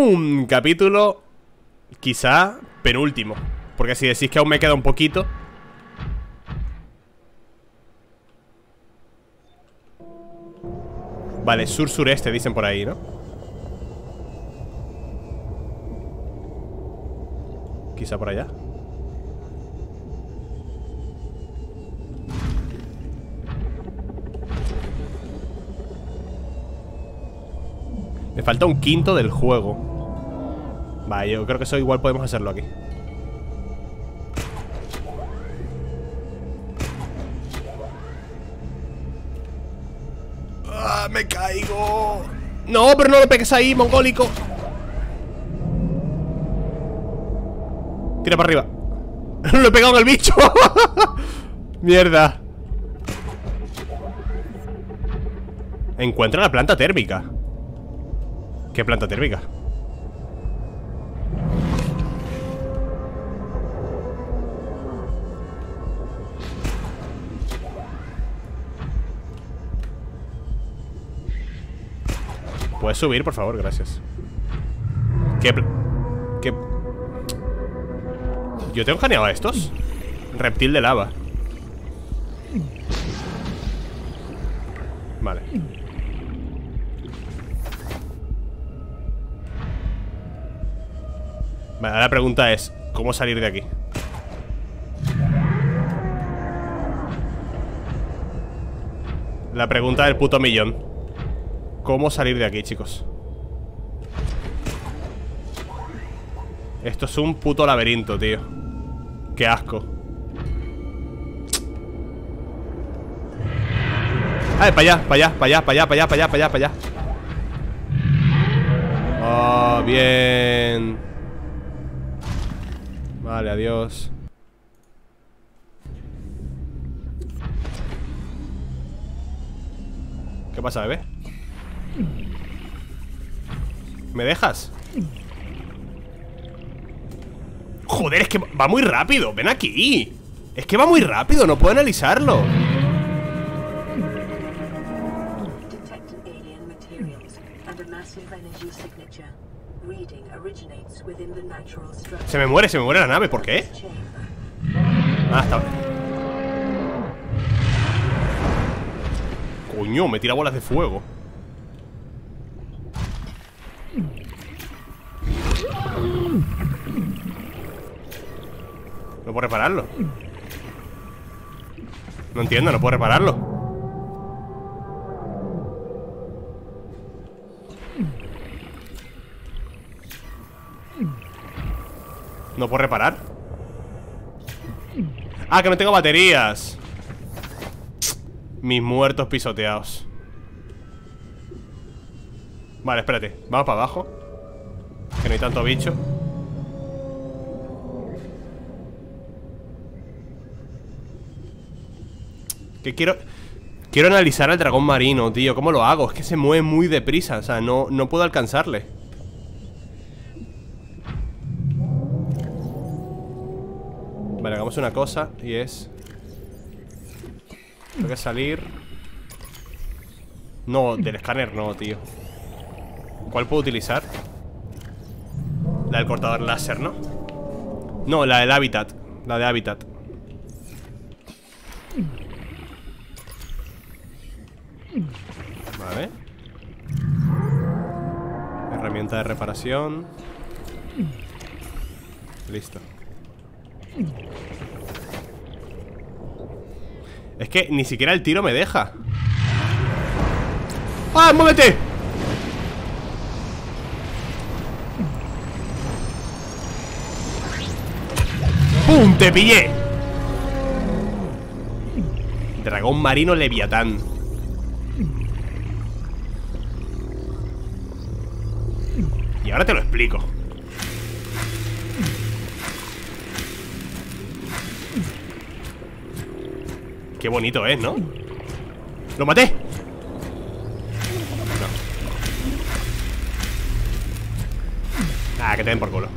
capítulo quizá penúltimo, porque si decís que aún me queda un poquito. Vale, sur-sureste dicen por ahí, ¿no? Quizá por allá. Me falta un quinto del juego. Vale, yo creo que eso igual podemos hacerlo aquí. ¡Ah, me caigo! No, pero no le pegues ahí, mongólico. Tira para arriba. Lo he pegado en el bicho. Mierda. Encuentra la planta térmica. ¿Qué planta térmica? ¿Puedes subir, por favor? Gracias. ¿Qué? ¿Yo tengo janeado a estos? Reptil de lava. Vale. Vale, la pregunta es ¿cómo salir de aquí? La pregunta del puto millón. ¿Cómo salir de aquí, chicos? Esto es un puto laberinto, tío. Qué asco. ¡Ay, para allá, para allá, para allá, para allá, para allá, para allá, para allá, para allá! ¡Oh, bien! Vale, adiós. ¿Qué pasa, bebé? ¿Me dejas? Joder, es que va muy rápido. Ven aquí. Es que va muy rápido, no puedo analizarlo. Se me muere la nave, ¿por qué? Ah, está bien. Coño, me tira bolas de fuego. No puedo repararlo. No entiendo, no puedo repararlo. No puedo reparar. Ah, que no tengo baterías. Mis muertos pisoteados. Vale, espérate. Vamos para abajo, que no hay tanto bicho. Que quiero analizar al dragón marino, tío. ¿Cómo lo hago? Es que se mueve muy deprisa. O sea, no puedo alcanzarle. Vale, hagamos una cosa. Y es... tengo que salir. No, del escáner no, tío. ¿Cuál puedo utilizar? La del cortador láser, ¿no? No, la del hábitat. La de hábitat. Vale. Herramienta de reparación. Listo. Es que ni siquiera el tiro me deja. ¡Ah, muévete! ¡Pum! ¡Te pillé! Dragón marino leviatán. Y ahora te lo explico. Qué bonito es, ¿no? ¡Lo maté! No. Ah, que te den por culo.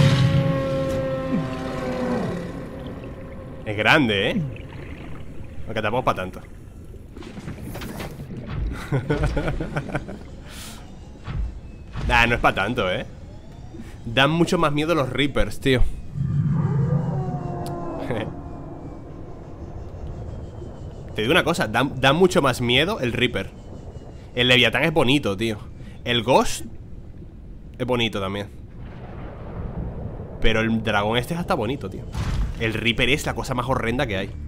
Es grande, ¿eh? Aunque tampoco para tanto. Nah, no es para tanto, ¿eh? Dan mucho más miedo los Reapers, tío. Te digo una cosa, dan mucho más miedo el Reaper. El Leviatán es bonito, tío. El Ghost es bonito también. Pero el dragón este es hasta bonito, tío. El Reaper es la cosa más horrenda que hay.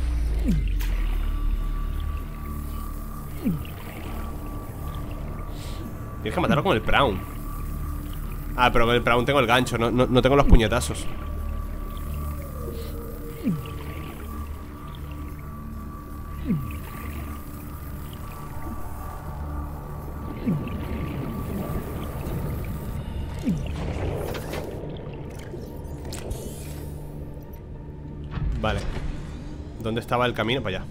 Tienes que matarlo con el Prawn. Ah, pero con el Prawn tengo el gancho, no tengo los puñetazos. Vale. ¿Dónde estaba el camino? Para allá.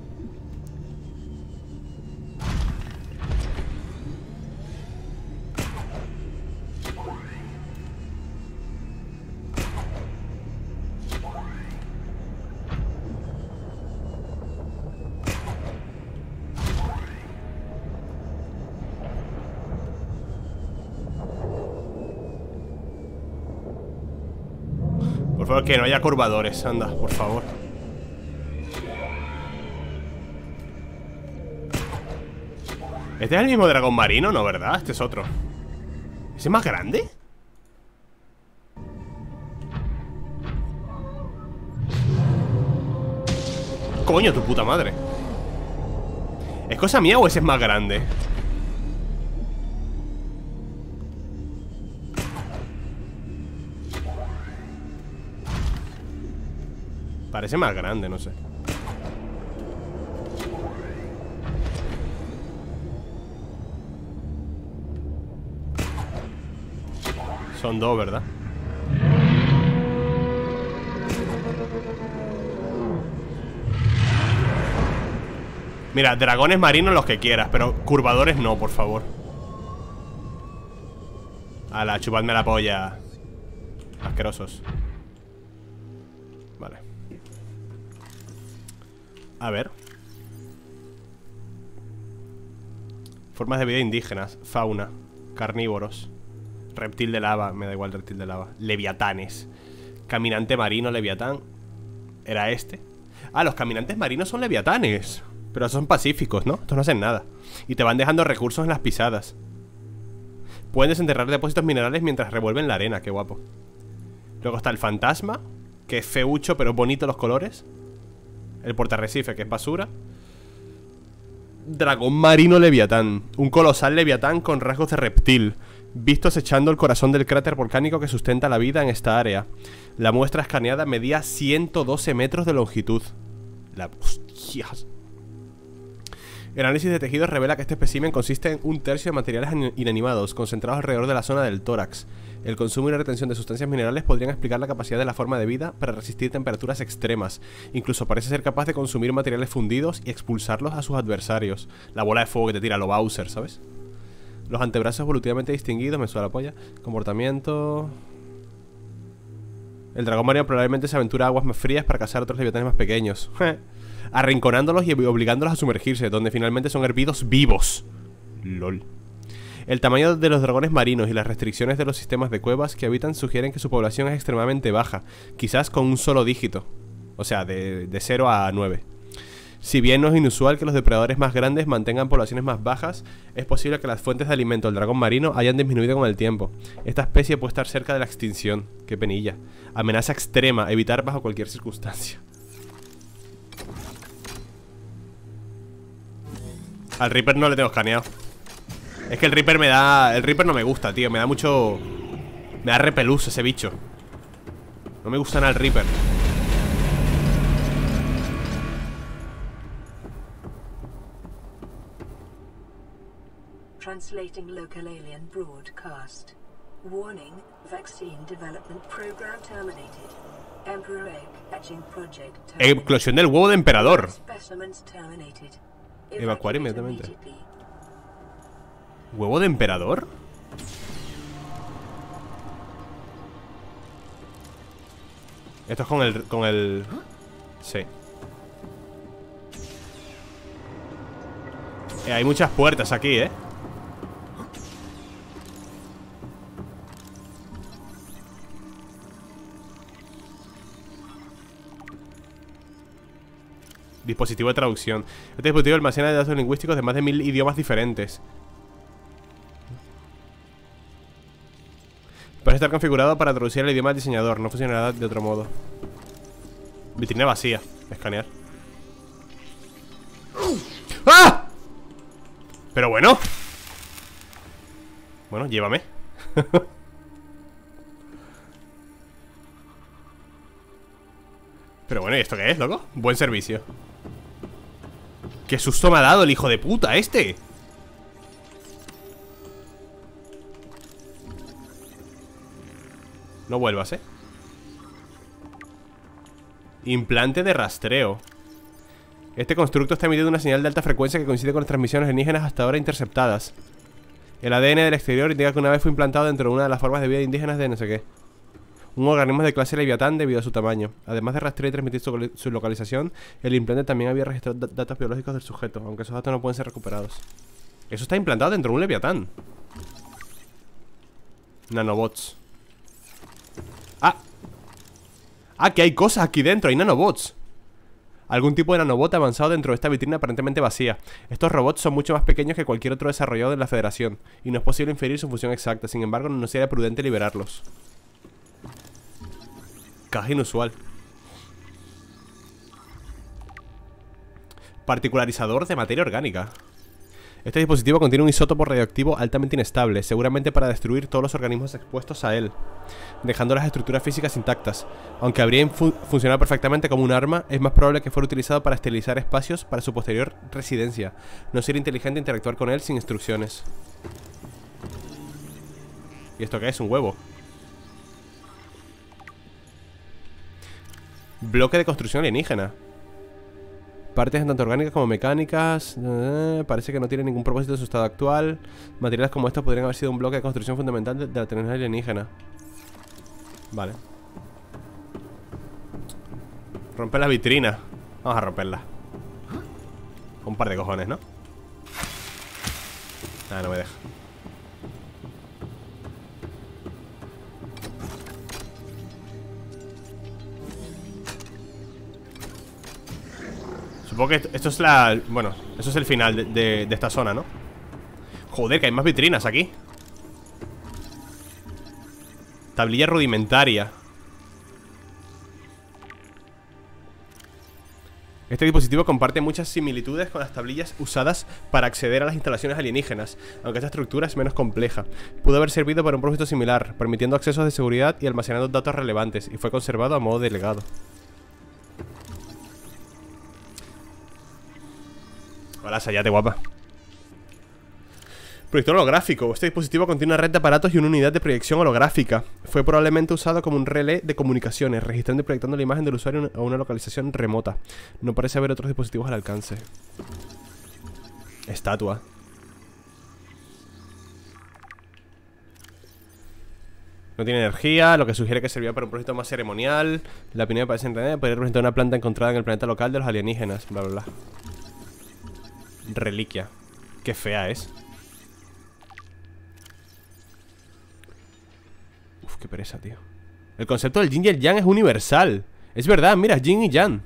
Por favor, que no haya curvadores, anda, por favor. Este es el mismo dragón marino, ¿no? ¿Verdad? Este es otro. ¿Ese es más grande? Coño, tu puta madre. ¿Es cosa mía o ese es más grande? Parece más grande, no sé. Son dos, ¿verdad? Mira, dragones marinos los que quieras, pero curvadores no, por favor. Ala, chupadme la polla. Asquerosos. Vale. A ver. Formas de vida indígenas. Fauna. Carnívoros. Reptil de lava. Me da igual reptil de lava. Leviatanes. Caminante marino, leviatán. ¿Era este? Ah, los caminantes marinos son leviatanes. Pero son pacíficos, ¿no? Estos no hacen nada. Y te van dejando recursos en las pisadas. Pueden desenterrar depósitos minerales mientras revuelven la arena. Qué guapo. Luego está el fantasma, que es feucho pero bonito los colores. El portarrecife, que es basura. Dragón marino leviatán. Un colosal leviatán con rasgos de reptil, visto acechando el corazón del cráter volcánico que sustenta la vida en esta área. La muestra escaneada medía 112 metros de longitud. Hostias. El análisis de tejidos revela que este espécimen consiste en un tercio de materiales inanimados concentrados alrededor de la zona del tórax. El consumo y la retención de sustancias minerales podrían explicar la capacidad de la forma de vida para resistir temperaturas extremas. Incluso parece ser capaz de consumir materiales fundidos y expulsarlos a sus adversarios. La bola de fuego que te tira lo Bowser, ¿sabes? Los antebrazos evolutivamente distinguidos, me suena la polla. Comportamiento... El dragón marino probablemente se aventura a aguas más frías para cazar a otros leviatanes más pequeños. Arrinconándolos y obligándolos a sumergirse, donde finalmente son hervidos vivos. LOL. El tamaño de los dragones marinos y las restricciones de los sistemas de cuevas que habitan sugieren que su población es extremadamente baja, quizás con un solo dígito. O sea, de 0 a 9. Si bien no es inusual que los depredadores más grandes mantengan poblaciones más bajas, es posible que las fuentes de alimento del dragón marino hayan disminuido con el tiempo. Esta especie puede estar cerca de la extinción. Qué penilla. Amenaza extrema, evitar bajo cualquier circunstancia. Al Reaper no le tengo escaneado. Es que el Reaper me da... El Reaper no me gusta, tío. Me da mucho... Me da repelús ese bicho. No me gusta nada el Reaper. Translating local alien broadcast. Warning, vaccine development program terminated. Emperor egg hatching project terminated. Eclosión del huevo de emperador. Specimens terminated. Evacuar inmediatamente. ¿Huevo de emperador? Esto es con el... Sí. Hay muchas puertas aquí, ¿eh? Dispositivo de traducción. Este dispositivo almacena datos lingüísticos de más de 1000 idiomas diferentes. Puede estar configurado para traducir el idioma del diseñador. No funcionará de otro modo. Vitrina vacía. Escanear. ¡Ah! Pero bueno. Bueno, llévame. Pero bueno, ¿y esto qué es, loco? Buen servicio. ¡Qué susto me ha dado el hijo de puta este! No vuelvas, Implante de rastreo. Este constructo está emitiendo una señal de alta frecuencia que coincide con las transmisiones alienígenas hasta ahora interceptadas. El ADN del exterior indica que una vez fue implantado dentro de una de las formas de vida indígenas de no sé qué. Un organismo de clase Leviatán debido a su tamaño. Además de rastrear y transmitir su localización, el implante también había registrado datos biológicos del sujeto, aunque esos datos no pueden ser recuperados. Eso está implantado dentro de un Leviatán. Nanobots. Que hay cosas aquí dentro, hay nanobots. Algún tipo de nanobot avanzado dentro de esta vitrina aparentemente vacía. Estos robots son mucho más pequeños que cualquier otro desarrollado en la Federación, y no es posible inferir su función exacta. Sin embargo, no sería prudente liberarlos. Caja inusual. Particularizador de materia orgánica. Este dispositivo contiene un isótopo radioactivo altamente inestable, seguramente para destruir todos los organismos expuestos a él, dejando las estructuras físicas intactas. Aunque habría funcionado perfectamente como un arma, es más probable que fuera utilizado para esterilizar espacios para su posterior residencia. No sería inteligente interactuar con él sin instrucciones. ¿Y esto qué es? ¿Un huevo? Bloque de construcción alienígena. Partes tanto orgánicas como mecánicas. Parece que no tiene ningún propósito en su estado actual. Materiales como estos podrían haber sido un bloque de construcción fundamental de la tecnología alienígena. Vale. Romper la vitrina. Vamos a romperla. Un par de cojones, ¿no? No me deja. Supongo que esto es la... Bueno, eso es el final de esta zona, ¿no? Joder, que hay más vitrinas aquí. Tablilla rudimentaria. Este dispositivo comparte muchas similitudes con las tablillas usadas para acceder a las instalaciones alienígenas, aunque esta estructura es menos compleja. Pudo haber servido para un propósito similar, permitiendo accesos de seguridad y almacenando datos relevantes, y fue conservado a modo de legado. Hola, Sayate, guapa. Proyector holográfico. Este dispositivo contiene una red de aparatos y una unidad de proyección holográfica. Fue probablemente usado como un relé de comunicaciones, registrando y proyectando la imagen del usuario a una localización remota. No parece haber otros dispositivos al alcance. Estatua. No tiene energía, lo que sugiere que servía para un proyecto más ceremonial. La opinión parece entender podría representar una planta encontrada en el planeta local de los alienígenas. Bla, bla, bla. Reliquia. Qué fea es. Uf, qué pereza, tío. El concepto del yin y el yang es universal. Es verdad, mira, yin y yang.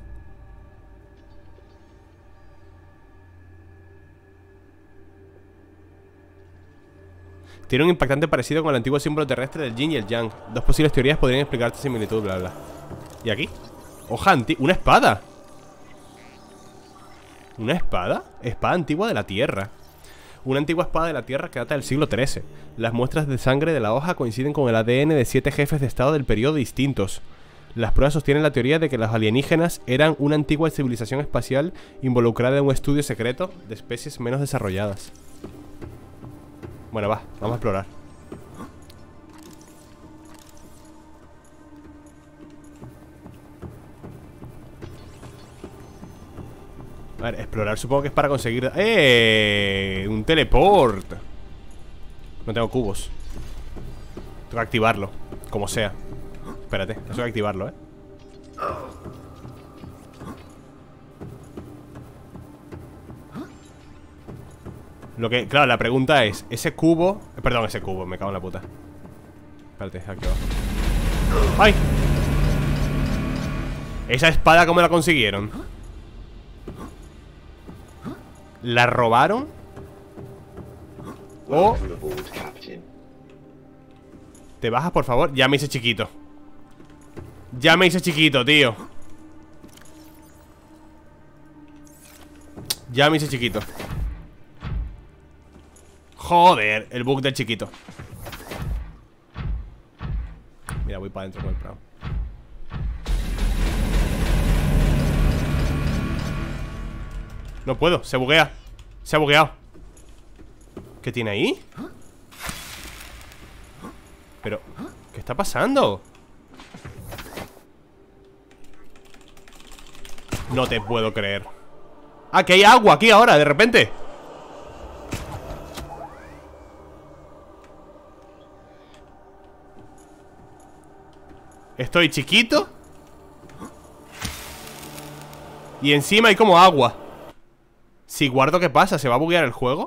Tiene un impactante parecido con el antiguo símbolo terrestre del yin y el yang. Dos posibles teorías podrían explicar esta similitud, bla, bla. ¿Y aquí? Hoja antigua. ¡Una espada! ¿Una espada? Espada antigua de la Tierra. Una antigua espada de la Tierra que data del siglo XIII. Las muestras de sangre de la hoja coinciden con el ADN de 7 jefes de estado del periodo distintos. Las pruebas sostienen la teoría de que los alienígenas eran una antigua civilización espacial involucrada en un estudio secreto de especies menos desarrolladas. Bueno, vamos a explorar. A ver, explorar supongo que es para conseguir... Un teleport. No tengo cubos. Tengo que activarlo, como sea. Espérate, tengo que activarlo, Lo que... Claro, la pregunta es... Ese cubo... Perdón, ese cubo, me cago en la puta. Espérate, aquí abajo. ¡Ay! ¿Esa espada cómo la consiguieron? ¿La robaron? O... ¿Te bajas, por favor? Ya me hice chiquito. Ya me hice chiquito, tío. Ya me hice chiquito. Joder, el bug del chiquito. Mira, voy para adentro con el prado. No puedo, se buguea. Se ha bugueado. ¿Qué tiene ahí? Pero, ¿qué está pasando? No te puedo creer. Ah, que hay agua aquí ahora, de repente. Estoy chiquito. Y encima hay como agua. Si guardo, ¿qué pasa? ¿Se va a buguear el juego?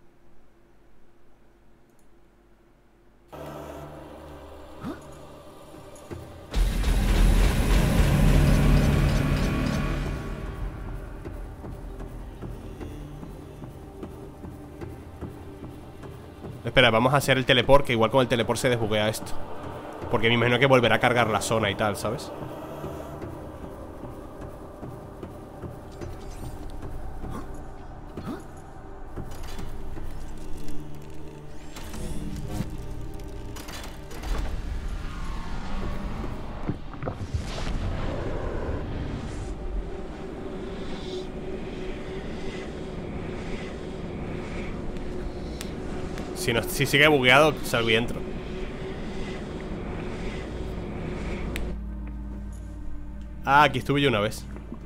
Espera, vamos a hacer el teleport, que igual con el teleport se desbuguea esto. Porque me imagino que volverá a cargar la zona y tal, ¿sabes? Si sigue bugueado, salgo y entro. Ah, aquí estuve yo una vez.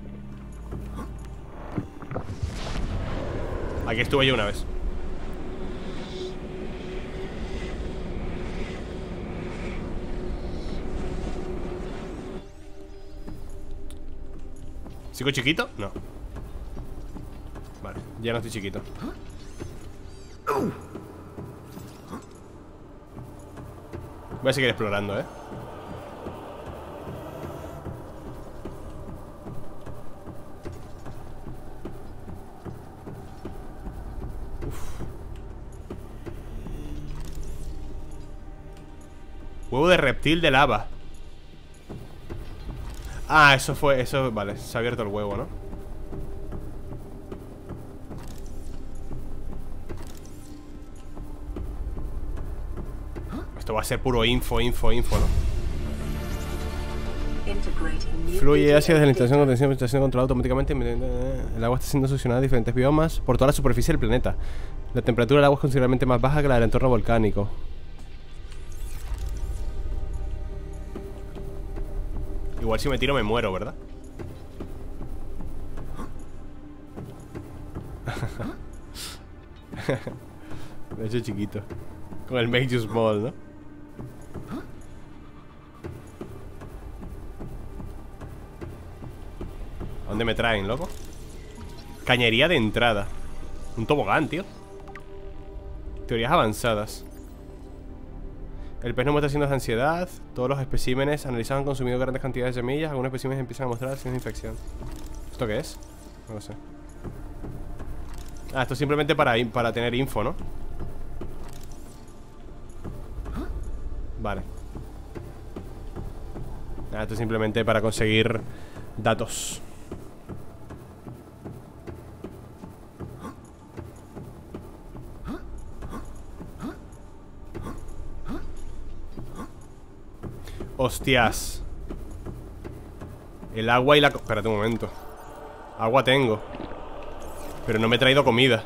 Aquí estuve yo una vez. ¿Sigo chiquito? No. Vale, ya no estoy chiquito. Voy a seguir explorando, ¿eh? Uf. Huevo de reptil de lava. Ah, eso fue, eso, vale, se ha abierto el huevo, ¿no? Esto va a ser puro info, ¿no? Fluye hacia desde la instalación de contención controlada automáticamente. El agua está siendo succionada a diferentes biomas por toda la superficie del planeta. La temperatura del agua es considerablemente más baja que la del entorno volcánico. Igual si me tiro me muero, ¿verdad? Me he hecho chiquito. Con el Make You Small, ¿no? ¿A dónde me traen, loco? Cañería de entrada. Un tobogán, tío. Teorías avanzadas. El pez no muestra signos de ansiedad. Todos los especímenes analizados han consumido grandes cantidades de semillas. Algunos especímenes empiezan a mostrar signos de infección. ¿Esto qué es? No lo sé. Ah, esto es simplemente para tener info, ¿no? Vale. Ah, esto es simplemente para conseguir datos. Hostias. El agua y la... Espérate un momento. Agua tengo, pero no me he traído comida.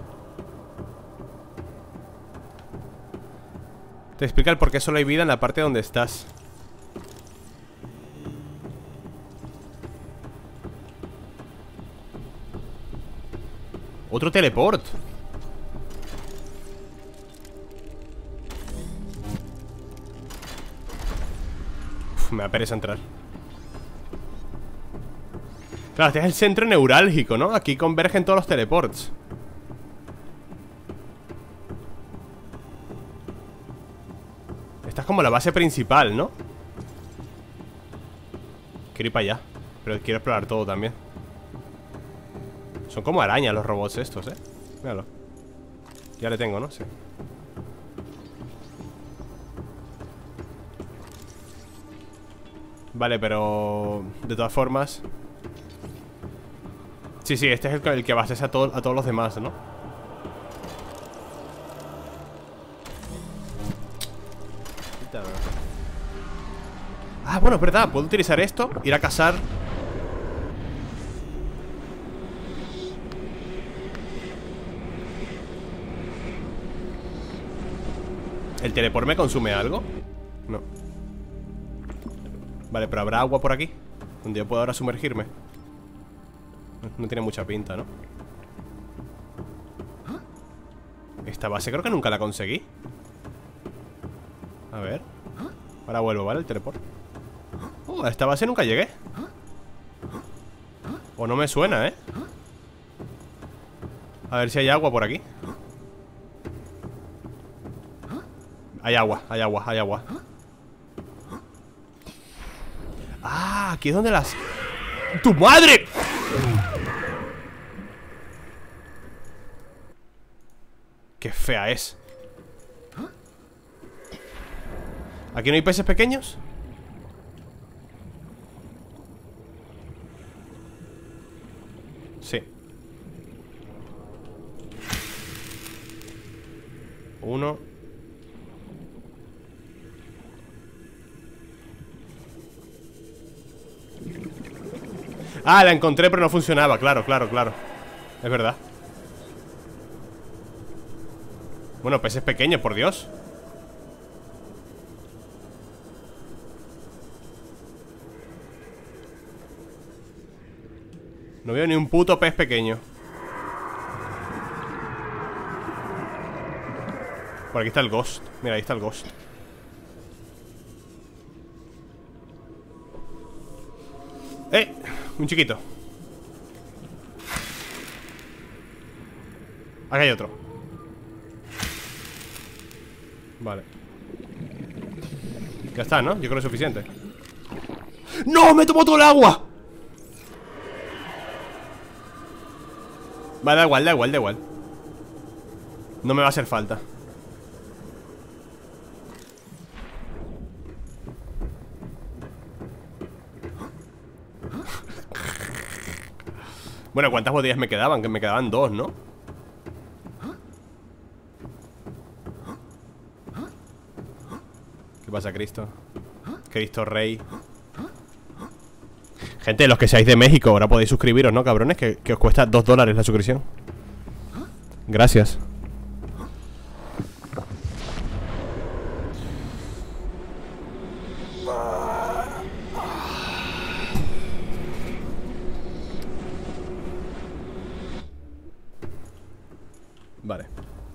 Te explica el por qué solo hay vida en la parte donde estás. Otro teleport. Uf, me da pereza entrar. Claro, este es el centro neurálgico, ¿no? Aquí convergen todos los teleports. Esta es como la base principal, ¿no? Quiero ir para allá, pero quiero explorar todo también. Son como arañas los robots estos, Míralo. Ya le tengo, ¿no? Sí. Vale, pero... de todas formas... Sí, sí, este es el que abastece a todos los demás, ¿no? Ah, bueno, es verdad, puedo utilizar esto, ir a cazar. ¿El teleport me consume algo? No. Vale, pero ¿habrá agua por aquí? Donde yo puedo ahora sumergirme. No tiene mucha pinta, ¿no? Esta base creo que nunca la conseguí. A ver. Ahora vuelvo, ¿vale? El teleport. A esta base nunca llegué. O no me suena, ¿eh? A ver si hay agua por aquí. Hay agua, hay agua, hay agua. Ah, aquí es donde las... ¡Tu madre! Qué fea es. ¿Aquí no hay peces pequeños? Sí. Uno. Ah, la encontré pero no funcionaba. Claro, claro, claro. Es verdad. Bueno, peces pequeños, por Dios. No veo ni un puto pez pequeño. Por aquí está el Ghost. Mira, ahí está el Ghost. Un chiquito. Aquí hay otro. Vale. Ya está, ¿no? Yo creo que es suficiente. ¡No! ¡Me tomó todo el agua! Vale, da igual, da igual, da igual. No me va a hacer falta. Bueno, ¿cuántas botellas me quedaban? Que me quedaban 2, ¿no? ¿Qué pasa, Cristo? Cristo Rey. Gente, los que seáis de México, ahora podéis suscribiros, ¿no, cabrones? Que os cuesta $2 la suscripción. Gracias. Vale.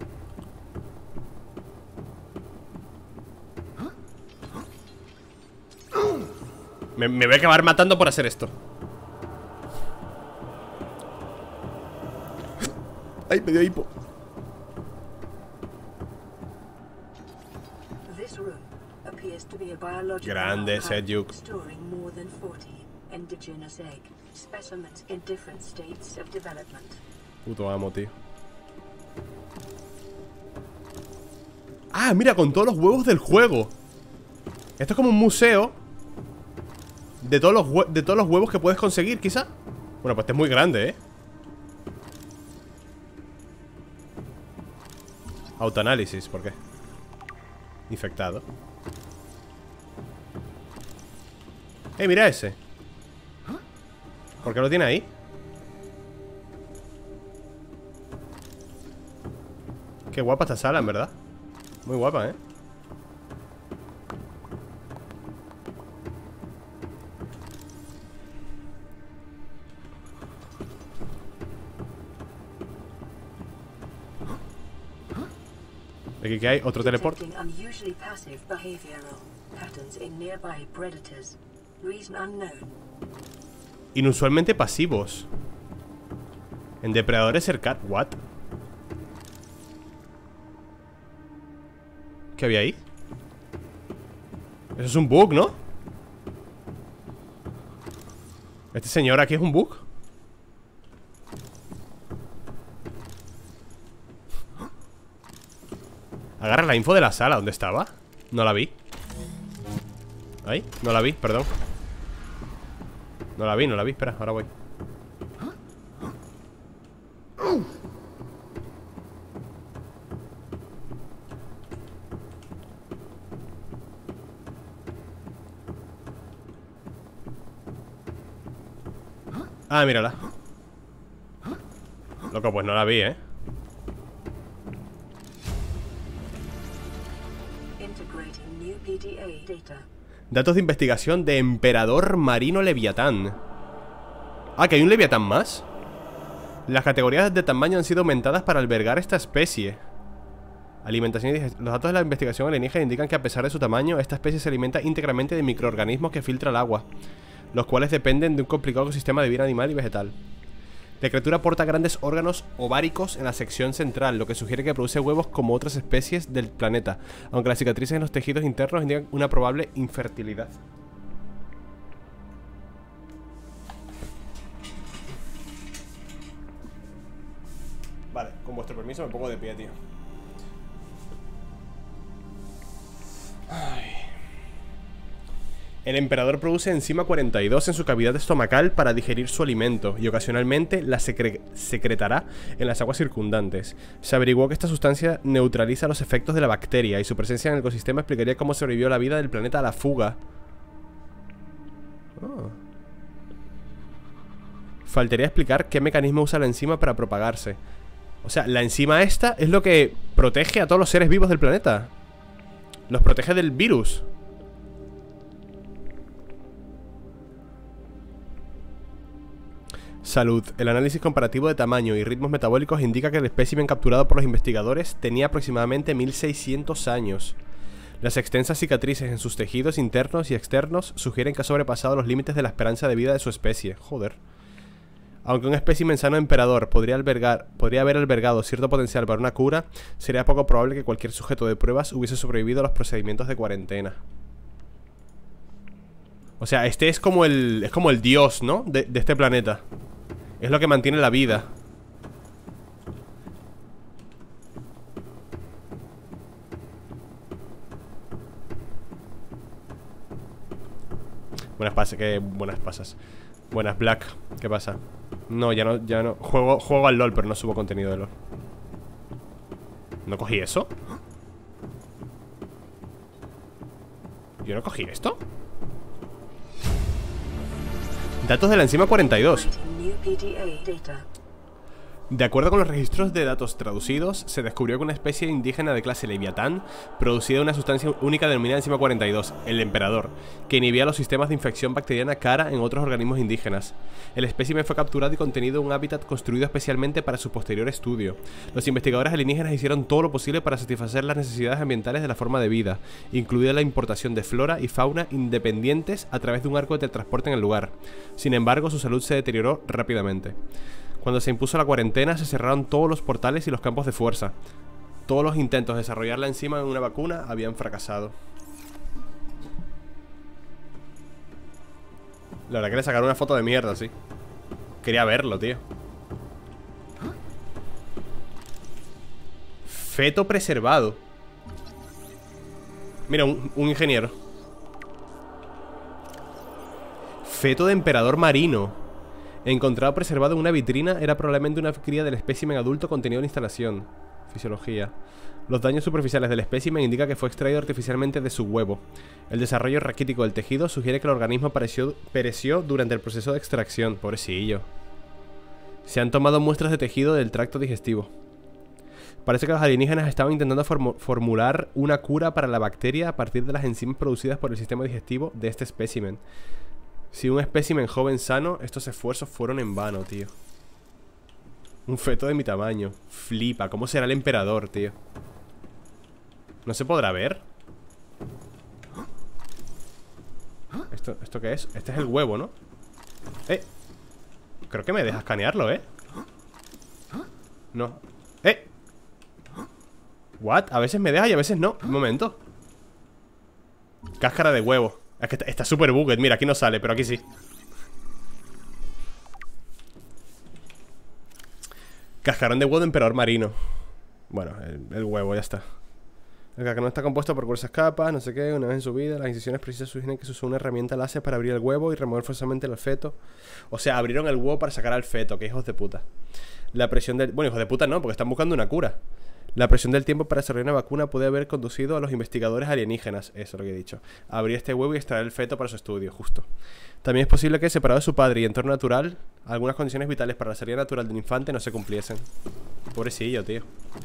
Me voy a acabar matando por hacer esto. Ay, me dio hipo. Grande, Sedyuk. Puto amo, tío. Ah, mira, con todos los huevos del juego. Esto es como un museo de todos los huevos que puedes conseguir, quizá. Bueno, pues este es muy grande, Autoanálisis, ¿por qué? Infectado. Mira ese. ¿Por qué lo tiene ahí? Qué guapa esta sala, en verdad. Muy guapa, Aquí que hay otro teleport. Inusualmente pasivos. En depredadores cercanos. ¿What? ¿Qué había ahí? Eso es un bug, ¿no? Este señor aquí es un bug. Agarra la info de la sala. ¿Dónde estaba? No la vi. Ahí, no la vi, perdón. No la vi, espera, ahora voy. Ah, mírala. Loco, pues no la vi, Integrating new PDA data. Datos de investigación de Emperador Marino Leviatán. Ah, que hay un Leviatán más. Las categorías de tamaño han sido aumentadas para albergar esta especie. Alimentación y digestión. Los datos de la investigación alienígena indican que a pesar de su tamaño, esta especie se alimenta íntegramente de microorganismos que filtra el agua, los cuales dependen de un complicado ecosistema de vida animal y vegetal. La criatura porta grandes órganos ováricos en la sección central, lo que sugiere que produce huevos como otras especies del planeta, aunque las cicatrices en los tejidos internos indican una probable infertilidad. Vale, con vuestro permiso me pongo de pie, tío. Ay. El emperador produce enzima 42 en su cavidad estomacal para digerir su alimento y ocasionalmente la secretará en las aguas circundantes. Se averiguó que esta sustancia neutraliza los efectos de la bacteria y su presencia en el ecosistema explicaría cómo sobrevivió la vida del planeta a la fuga. Oh. Faltaría explicar qué mecanismo usa la enzima para propagarse. O sea, la enzima esta es lo que protege a todos los seres vivos del planeta. Los protege del virus. Salud. El análisis comparativo de tamaño y ritmos metabólicos indica que el espécimen capturado por los investigadores tenía aproximadamente 1600 años. Las extensas cicatrices en sus tejidos internos y externos sugieren que ha sobrepasado los límites de la esperanza de vida de su especie. Joder. Aunque un espécimen sano emperador podría haber albergado cierto potencial para una cura, sería poco probable que cualquier sujeto de pruebas hubiese sobrevivido a los procedimientos de cuarentena. O sea, este es como el dios, ¿no? De este planeta. Es lo que mantiene la vida. Buenas pasas. Buenas Black, ¿qué pasa? No, ya no. Juego al LOL, pero no subo contenido de LOL. ¿No cogí eso? ¿Yo no cogí esto? Datos de la enzima 42. De acuerdo con los registros de datos traducidos, se descubrió que una especie indígena de clase Leviatán producía una sustancia única denominada enzima 42, el emperador, que inhibía los sistemas de infección bacteriana cara en otros organismos indígenas. El espécimen fue capturado y contenido en un hábitat construido especialmente para su posterior estudio. Los investigadores alienígenas hicieron todo lo posible para satisfacer las necesidades ambientales de la forma de vida, incluida la importación de flora y fauna independientes a través de un arco de transporte en el lugar. Sin embargo, su salud se deterioró rápidamente. Cuando se impuso la cuarentena, se cerraron todos los portales y los campos de fuerza. Todos los intentos de desarrollar la enzima en una vacuna habían fracasado. La verdad que le sacaron una foto de mierda, sí. Quería verlo, tío. Feto preservado. Mira, un ingeniero. Feto de emperador marino. Encontrado preservado en una vitrina, era probablemente una cría del espécimen adulto contenido en la instalación. Fisiología. Los daños superficiales del espécimen indican que fue extraído artificialmente de su huevo. El desarrollo raquítico del tejido sugiere que el organismo pereció durante el proceso de extracción. Pobrecillo. Se han tomado muestras de tejido del tracto digestivo. Parece que los alienígenas estaban intentando formular una cura para la bacteria a partir de las enzimas producidas por el sistema digestivo de este espécimen. Si un espécimen joven sano, estos esfuerzos fueron en vano, tío. Un feto de mi tamaño. Flipa, ¿cómo será el emperador, tío? ¿No se podrá ver? ¿Esto qué es? Este es el huevo, ¿no? Creo que me deja escanearlo, ¿eh? No. ¿What? A veces me deja y a veces no. Un momento. Cáscara de huevo. Es que está súper bugged. Mira, aquí no sale, pero aquí sí. Cascarón de huevo de emperador marino. Bueno, el huevo, ya está. El carcano está compuesto por gruesas capas, no sé qué. Una vez en su vida, las incisiones precisas sugieren que se usó una herramienta láser para abrir el huevo y remover forzosamente el feto. O sea, abrieron el huevo para sacar al feto. Que hijos de puta. La presión del... Bueno, hijos de puta no, porque están buscando una cura. La presión del tiempo para desarrollar una vacuna puede haber conducido a los investigadores alienígenas. Eso es lo que he dicho. Abrir este huevo y extraer el feto para su estudio, justo. También es posible que, separado de su padre y entorno natural, algunas condiciones vitales para la salida natural del infante no se cumpliesen. Pobrecillo, tío.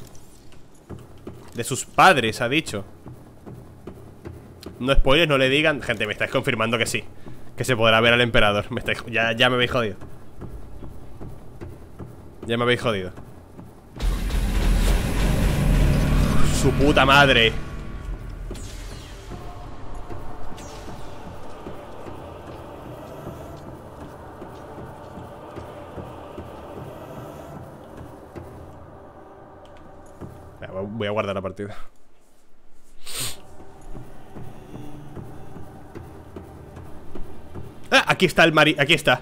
De sus padres, ha dicho. No spoilers, no le digan. Gente, me estáis confirmando que sí, que se podrá ver al emperador. Ya me habéis jodido. Ya me habéis jodido. Su puta madre. Voy a guardar la partida. ¡Ah! Aquí está el aquí está.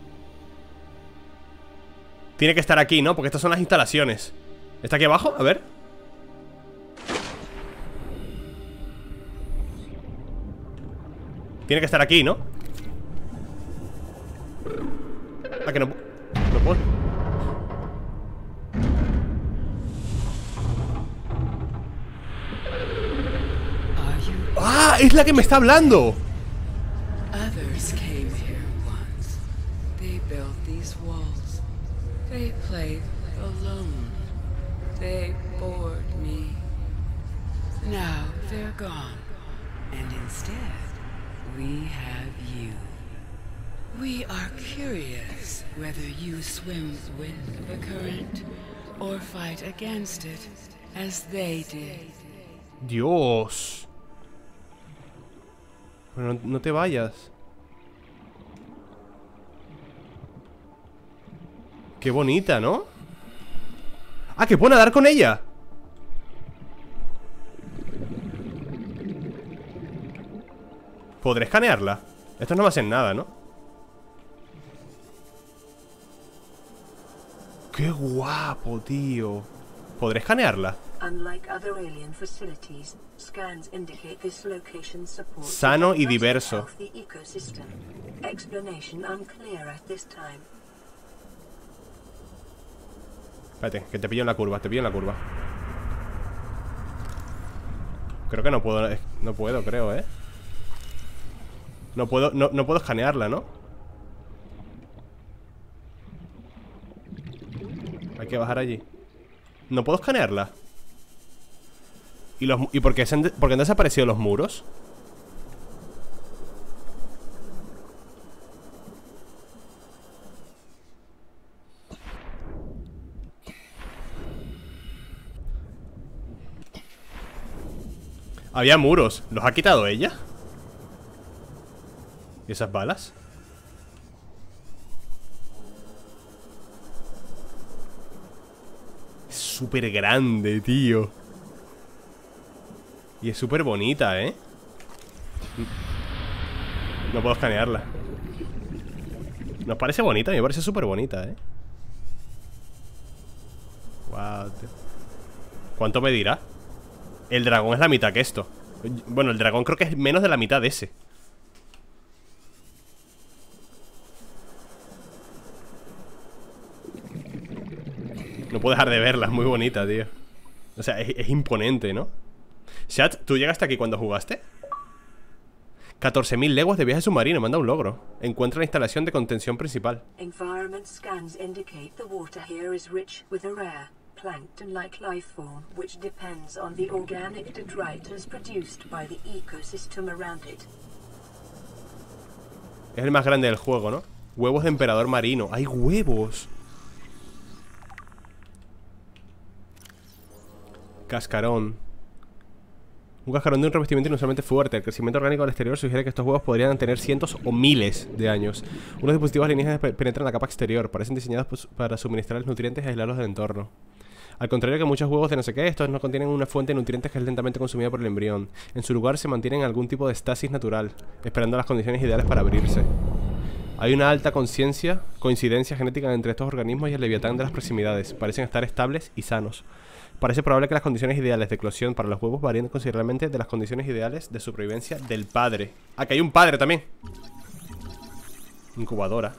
Tiene que estar aquí, ¿no? Porque estas son las instalaciones. ¿Está aquí abajo? A ver. Tiene que estar aquí, ¿no? Ah, que no puedo. ¡Ah! ¡Es la que me está hablando! Others came here once. They built these walls. They played alone. They bored me. Now they're gone. And instead, we have you. We are curious whether you swim with the current or fight against it as they did. Dios. Pero no te vayas. Qué bonita, ¿no? Ah, que puedo nadar con ella. ¿Podré escanearla? Estos no me hacen nada, ¿no? ¡Qué guapo, tío! ¿Podré escanearla? Sano y diverso. Espérate, que te pillo en la curva, Creo que no puedo, no puedo, creo, ¿eh? No puedo escanearla, ¿no? Hay que bajar allí. No puedo escanearla. ¿Y por qué han desaparecido los muros? Había muros. ¿Los ha quitado ella? ¿Y esas balas? Es súper grande, tío. Y es súper bonita, ¿eh? No puedo escanearla. ¿Nos parece bonita? A mí me parece súper bonita, ¿eh? Wow, tío. ¿Cuánto me dirá? El dragón es la mitad que esto. Bueno, el dragón creo que es menos de la mitad de ese. No puedo dejar de verla, es muy bonita, tío. O sea, es imponente, ¿no? Chat, ¿tú llegaste aquí cuando jugaste? 14.000 leguas de viaje submarino, manda un logro. Encuentra la instalación de contención principal. Environment scans indicate the water here is rich with a rare plankton-like life form which depends on the organic detritus produced by the ecosystem around it. Es el más grande del juego, ¿no? Huevos de emperador marino. ¡Hay huevos! Cascarón. Un cascarón de un revestimiento inusualmente fuerte. El crecimiento orgánico al exterior sugiere que estos huevos podrían tener cientos o miles de años. Unos dispositivos alienígenas penetran la capa exterior. Parecen diseñados para suministrar los nutrientes y aislarlos del entorno. Al contrario que muchos huevos de no sé qué, estos no contienen una fuente de nutrientes que es lentamente consumida por el embrión. En su lugar se mantienen en algún tipo de estasis natural, esperando las condiciones ideales para abrirse. Hay una alta coincidencia genética entre estos organismos y el leviatán de las proximidades. Parecen estar estables y sanos. Parece probable que las condiciones ideales de eclosión para los huevos varíen considerablemente de las condiciones ideales de supervivencia del padre. Ah, que hay un padre también. Incubadora.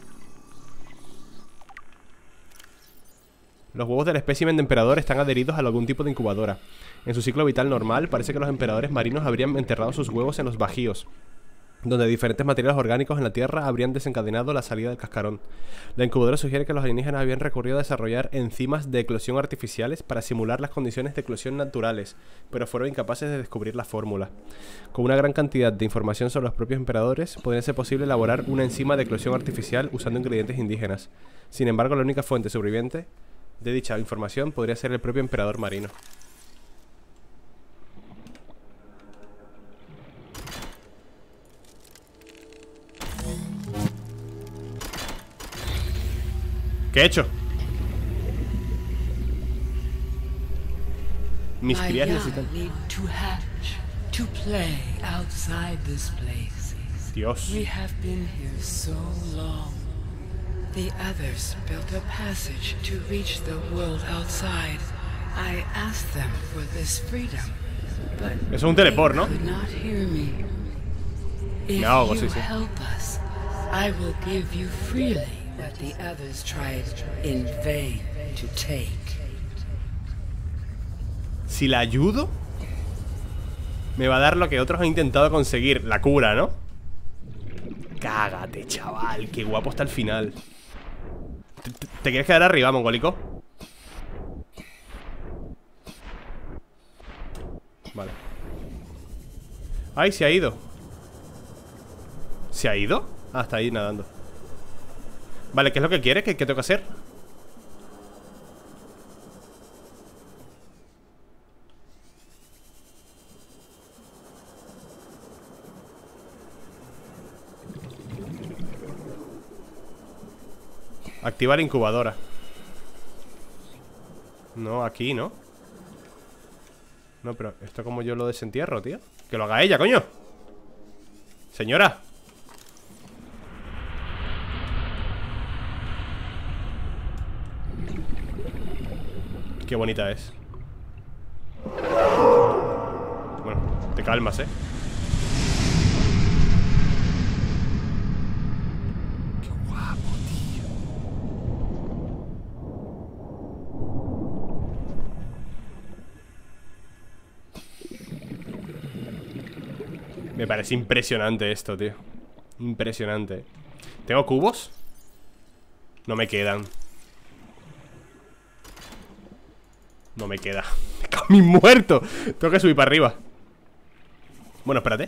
Los huevos del espécimen de emperador están adheridos a algún tipo de incubadora. En su ciclo vital normal, parece que los emperadores marinos habrían enterrado sus huevos en los bajíos, donde diferentes materiales orgánicos en la tierra habrían desencadenado la salida del cascarón. La incubadora sugiere que los alienígenas habían recurrido a desarrollar enzimas de eclosión artificiales para simular las condiciones de eclosión naturales, pero fueron incapaces de descubrir la fórmula. Con una gran cantidad de información sobre los propios emperadores, podría ser posible elaborar una enzima de eclosión artificial usando ingredientes indígenas. Sin embargo, la única fuente sobreviviente de dicha información podría ser el propio emperador marino. ¿Qué he hecho? Mis My crías young necesitan... need to hatch, to play outside this place. Dios. We have been here so long. The others built a passage to reach the world outside. I asked them for this freedom, but Eso es un teleport, ¿no? they could not hear me. If Me ahogo, you sí, sí. help us, I will give you freely what the others tried in vain to take. Si la ayudo, me va a dar lo que otros han intentado conseguir. La cura, ¿no? Cágate, chaval. Qué guapo está el final. ¿Te quieres quedar arriba, mongólico? Vale. Ay, se ha ido. ¿Se ha ido? Ah, está ahí nadando. Vale, ¿qué es lo que quiere? ¿Qué tengo que hacer? Activar incubadora. No, aquí, ¿no? No, pero esto como yo lo desentierro, tío. Que lo haga ella, coño. Señora. Qué bonita es. Bueno, te calmas, ¿eh? Qué guapo, tío. Me parece impresionante esto, tío. Impresionante. ¿Tengo cubos? No me quedan. No me queda. Me cago en mi muerto. Tengo que subir para arriba. Bueno, espérate.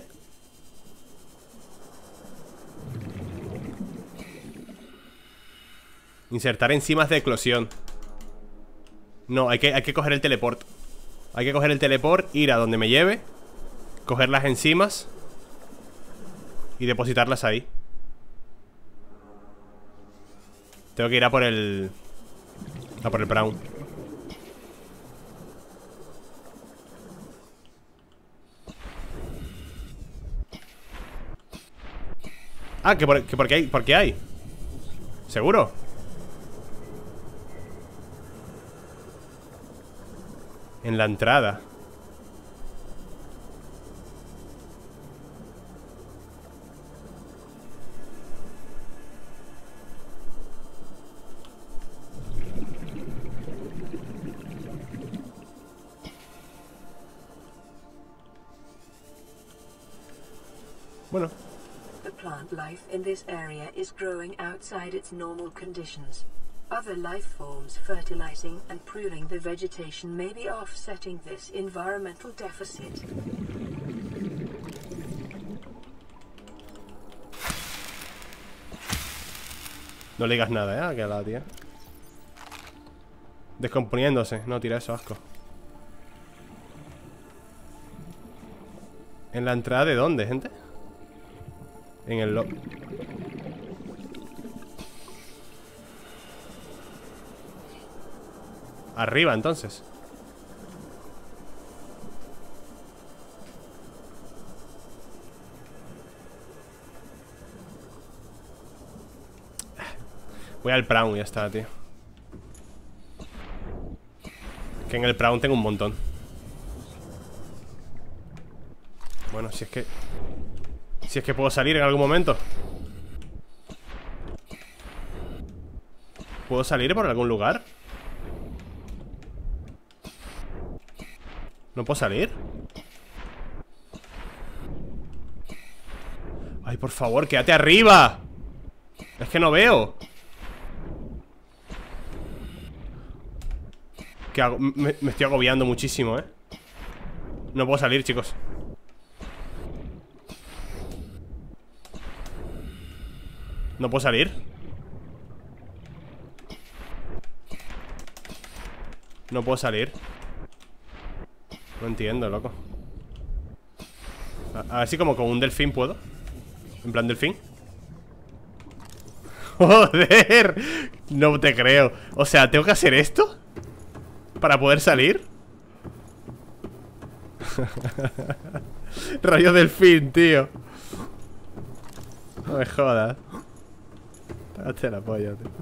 Insertar enzimas de eclosión. No, hay que coger el teleport. Hay que coger el teleport, ir a donde me lleve, coger las enzimas y depositarlas ahí. Tengo que ir a por el... A por el Brown. Ah, ¿por qué hay? ¿Seguro? En la entrada. Bueno. The plant life in this area is growing outside its normal conditions. Other life forms fertilizing and pruning the vegetation may be offsetting this environmental deficit. No le digas nada, ¿eh? Que a la tía. Descomponiéndose. No, tira eso, asco. ¿En la entrada de dónde, gente? En el arriba, entonces. Voy al Prawn y ya está, tío. Que en el Prawn tengo un montón. Bueno, si es que... Si es que puedo salir en algún momento. ¿Puedo salir por algún lugar? ¿No puedo salir? Ay, por favor, quédate arriba. Es que no veo. ¿Qué hago? Me estoy agobiando muchísimo, ¿eh? No puedo salir, chicos. No puedo salir. No puedo salir. No entiendo, loco. A ver si como con un delfín puedo. En plan delfín. ¡Joder! No te creo. O sea, ¿tengo que hacer esto? ¿Para poder salir? Rayo delfín, tío. No me jodas. Date la polla, tío.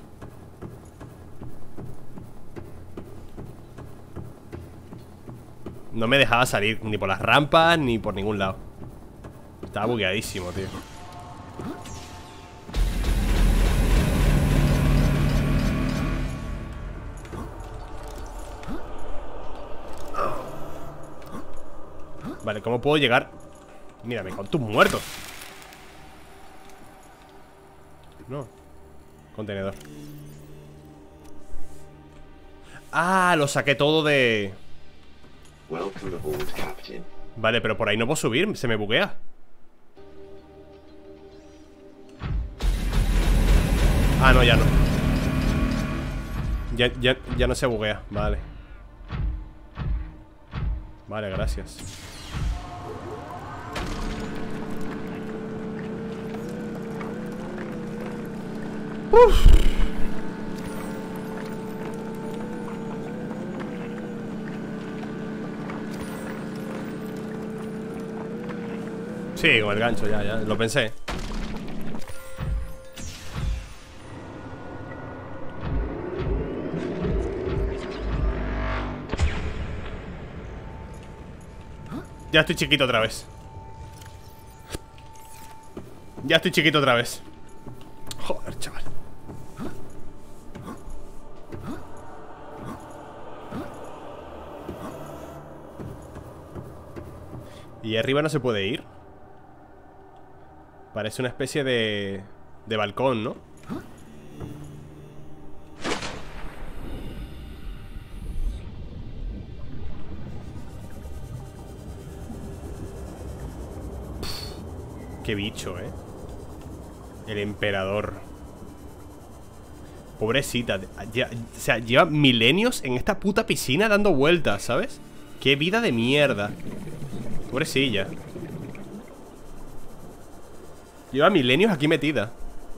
No me dejaba salir ni por las rampas ni por ningún lado. Estaba bugueadísimo, tío. Vale, ¿cómo puedo llegar? Mírame, con tus muertos. No. Contenedor. Ah, lo saqué todo de... Vale, pero por ahí no puedo subir, se me buguea. Ah, no, ya no. Ya no se buguea, vale. Vale, gracias. Sí, con el gancho, ya, lo pensé. Ya estoy chiquito otra vez. Ya estoy chiquito otra vez. Joder, chaval. Y arriba no se puede ir. Parece una especie de balcón, ¿no? Qué bicho, ¿eh? El emperador. Pobrecita. O sea, lleva milenios en esta puta piscina dando vueltas, ¿sabes? Qué vida de mierda. Pobrecilla. Lleva milenios aquí metida.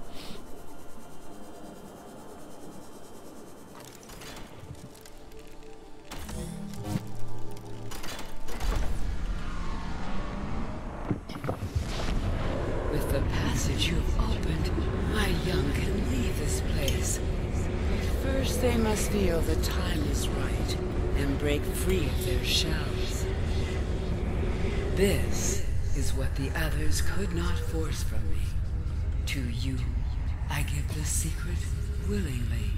With the passage you've opened, my young can leave this place. But first they must feel the time is right and break free of their shells. This is what the others could not force from me. To you, I give the secret willingly.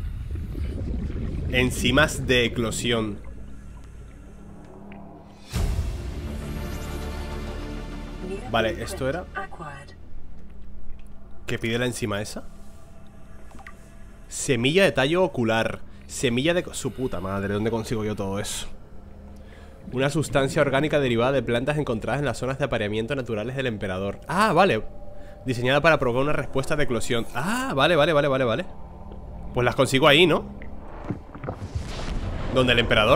Enzimas de eclosión. Vale, esto era... ¿Qué pide la enzima esa? Semilla de tallo ocular. Semilla de... Su puta madre, ¿dónde consigo yo todo eso? Una sustancia orgánica derivada de plantas encontradas en las zonas de apareamiento naturales del emperador. Ah, vale. Diseñada para provocar una respuesta de eclosión. Ah, vale. Pues las consigo ahí, ¿no? ¿Dónde el emperador?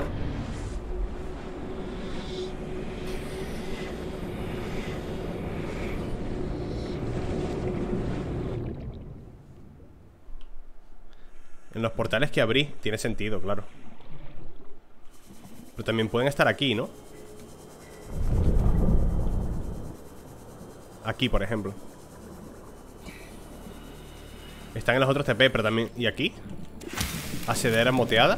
En los portales que abrí. Tiene sentido, claro. Pero también pueden estar aquí, ¿no? Aquí, por ejemplo. Están en los otros TP, pero también... ¿Y aquí? ¿Asedera moteada?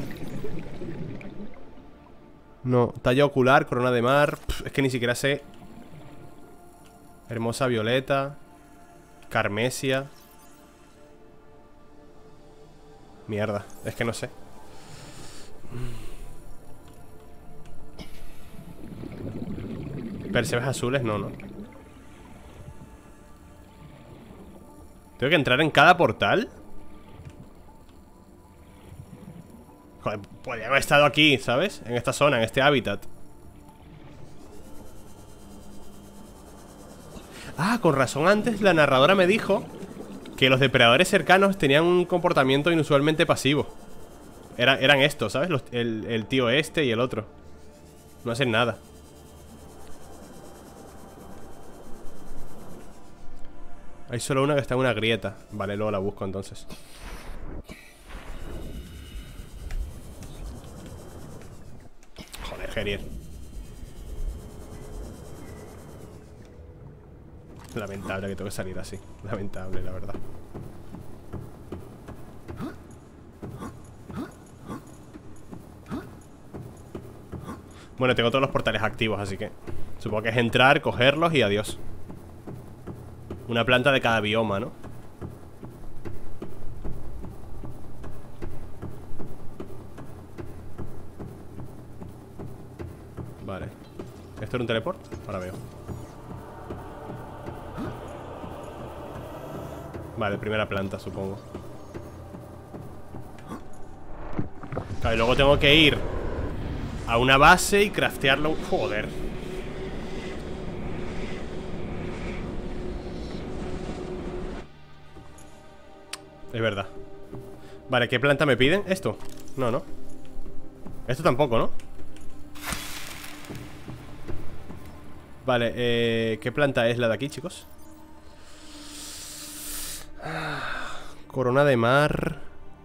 No, talla ocular, corona de mar. Es que ni siquiera sé. Hermosa violeta. Carmesia. Mierda, es que no sé. Percebes azules, no, no. ¿Tengo que entrar en cada portal? Joder, podría haber estado aquí, ¿sabes? En esta zona, en este hábitat. Ah, con razón antes la narradora me dijo que los depredadores cercanos tenían un comportamiento inusualmente pasivo. Eran estos, ¿sabes? El tío este y el otro. No hacen nada. Hay solo una que está en una grieta. Vale, luego la busco entonces. Joder, Gerier. Lamentable que tengo que salir así. Lamentable, la verdad. Bueno, tengo todos los portales activos, así que supongo que es entrar, cogerlos y adiós. Una planta de cada bioma, ¿no? Vale. ¿Esto era un teleport? Ahora veo. Vale, primera planta, supongo. Claro, y luego tengo que ir a una base y craftearlo. Joder. Es verdad. Vale, ¿qué planta me piden? ¿Esto? No, no. Esto tampoco, ¿no? Vale, ¿qué planta es la de aquí, chicos? Corona de mar.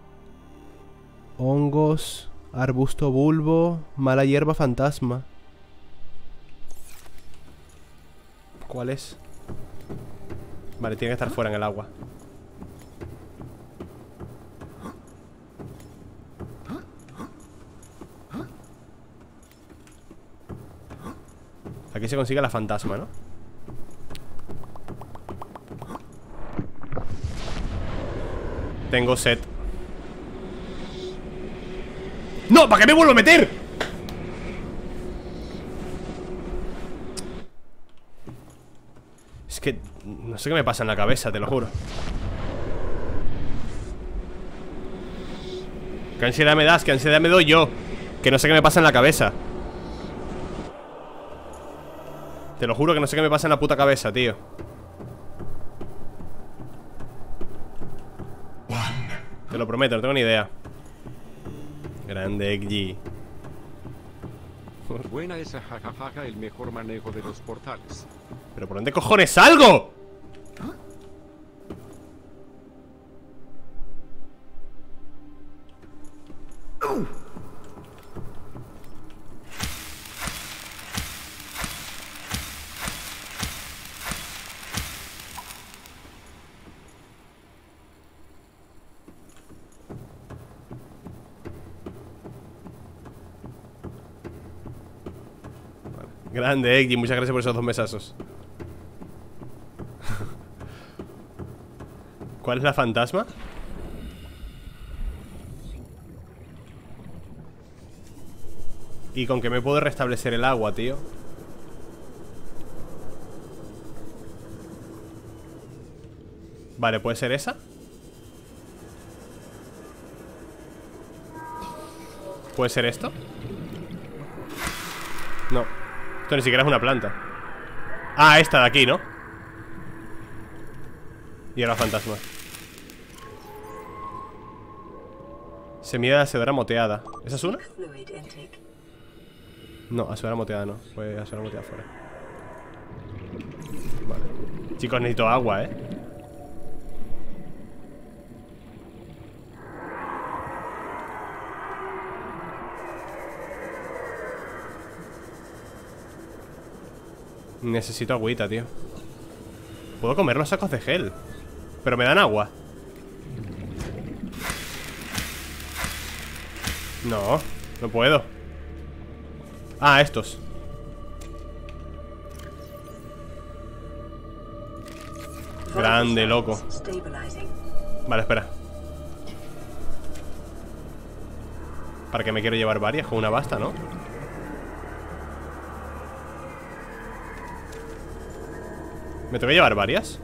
Hongos. Arbusto bulbo. Mala hierba fantasma. ¿Cuál es? Vale, tiene que estar fuera en el agua. Aquí se consigue la fantasma, ¿no? Tengo sed. ¡No! ¿Para qué me vuelvo a meter? Es que no sé qué me pasa en la cabeza, te lo juro. ¿Qué ansiedad me das? ¿Qué ansiedad me doy yo? Que no sé qué me pasa en la cabeza. Te lo juro que no sé qué me pasa en la puta cabeza, tío. Te lo prometo, no tengo ni idea. Grande Eggy. Buena esa jajajaja, el mejor manejo de los portales. ¿Pero por dónde cojones salgo? Grande, Eggy, muchas gracias por esos 2 mesazos. ¿Cuál es la fantasma? ¿Y con qué me puedo restablecer el agua, tío? Vale, ¿puede ser esa? ¿Puede ser esto? No. Esto ni siquiera es una planta. Ah, esta de aquí, ¿no? Y ahora fantasma. Semilla de asedora moteada. ¿Esa es una? No, asedora moteada no. Pues asedora moteada fuera. Vale. Chicos, necesito agua, ¿eh? Necesito agüita, tío. Puedo comer los sacos de gel, pero me dan agua. No, no puedo. Ah, estos. Grande, loco. Vale, espera. ¿Para qué me quiero llevar varias? Con una basta, ¿no? ¿Me tengo que llevar varias?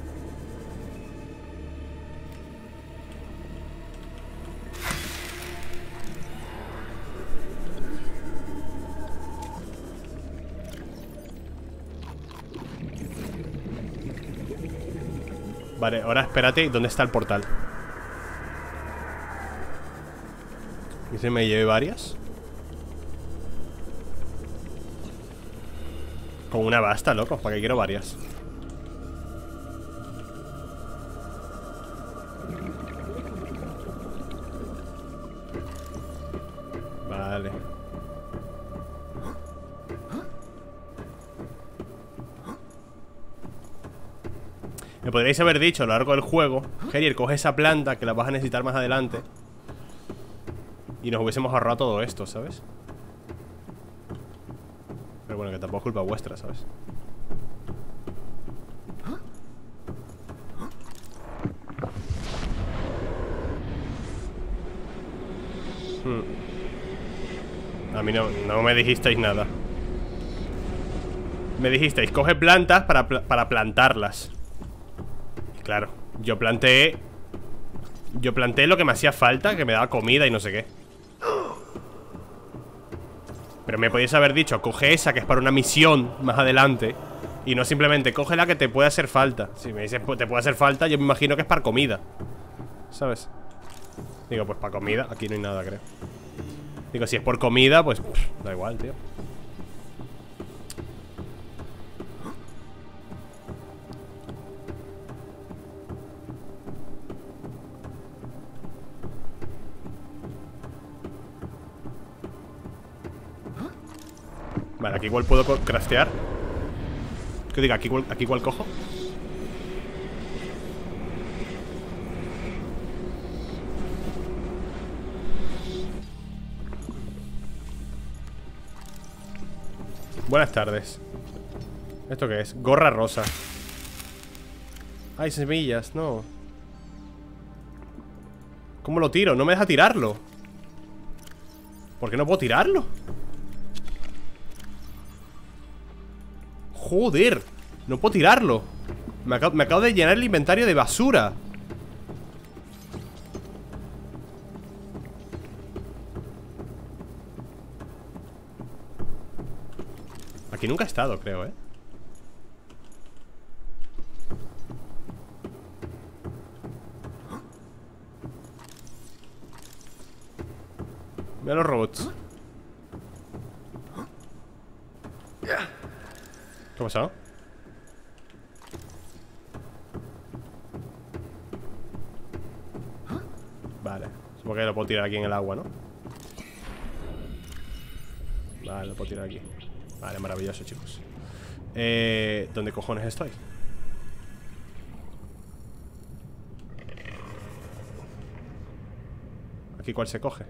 Vale, ahora espérate, ¿dónde está el portal? ¿Y si me lleve varias? Con una basta, loco, ¿para qué quiero varias? Vale. Me podríais haber dicho a lo largo del juego, Gerier, coge esa planta que la vas a necesitar más adelante, y nos hubiésemos ahorrado todo esto, ¿sabes? Pero bueno, que tampoco es culpa vuestra, ¿sabes? A mí no me dijisteis nada. Me dijisteis, coge plantas para plantarlas. Claro, yo planteé lo que me hacía falta, que me daba comida y no sé qué. Pero me podíais haber dicho, coge esa que es para una misión más adelante, y no simplemente coge la que te puede hacer falta. Si me dices, pues, te puede hacer falta, yo me imagino que es para comida, ¿sabes? Digo, pues para comida, aquí no hay nada, creo. Digo, si es por comida, pues da igual, tío. Vale, aquí igual puedo craftear. ¿Qué diga? ¿Aquí igual cojo? Buenas tardes. ¿Esto qué es? Gorra rosa. Ay, semillas, no. ¿Cómo lo tiro? No me deja tirarlo. ¿Por qué no puedo tirarlo? Joder, no puedo tirarlo. Me acabo de llenar el inventario de basura. Aquí nunca he estado, creo, ¿eh? Mira los robots. ¿Qué ha pasado? Vale, supongo que lo puedo tirar aquí en el agua, ¿no? Vale, lo puedo tirar aquí. Vale, maravilloso, chicos. ¿Dónde cojones estoy? ¿Aquí cuál se coge?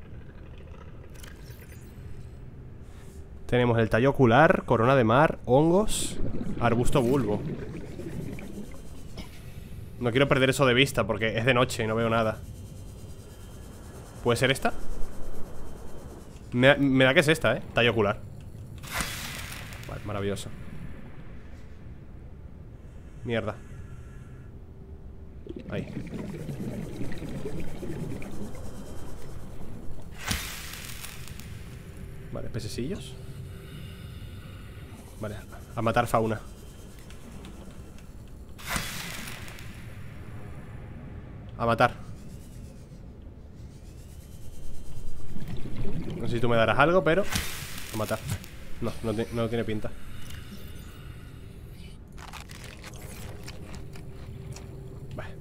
Tenemos el tallo ocular, corona de mar, hongos, arbusto bulbo. No quiero perder eso de vista porque es de noche y no veo nada. ¿Puede ser esta? Me da que es esta, tallo ocular. Vale, maravilloso. Mierda. Ahí. Vale, pececillos. Vale, a matar fauna. A matar. No sé si tú me darás algo, pero a matar. No tiene pinta. Vale.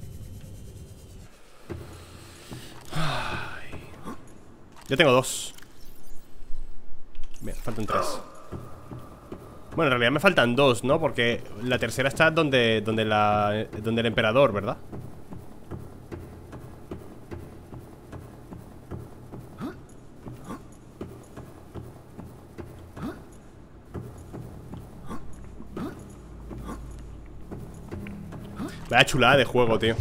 Yo tengo 2. Bien, faltan 3. Bueno, en realidad me faltan 2, ¿no? Porque la tercera está donde el emperador, ¿verdad? Vaya chulada de juego, tío.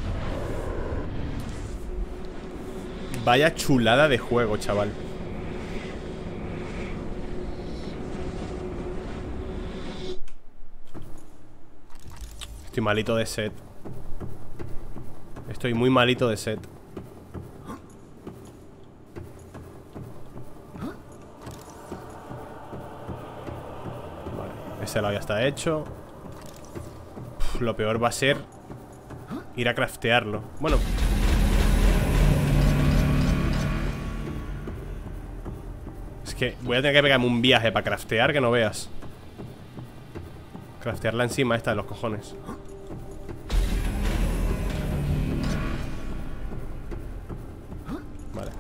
Vaya chulada de juego, chaval. Estoy malito de sed. Estoy muy malito de sed. Vale, ese lado ya está hecho. Uf, lo peor va a ser ir a craftearlo. Bueno. Es que voy a tener que pegarme un viaje para craftear que no veas. Craftearla encima esta de los cojones. Vale.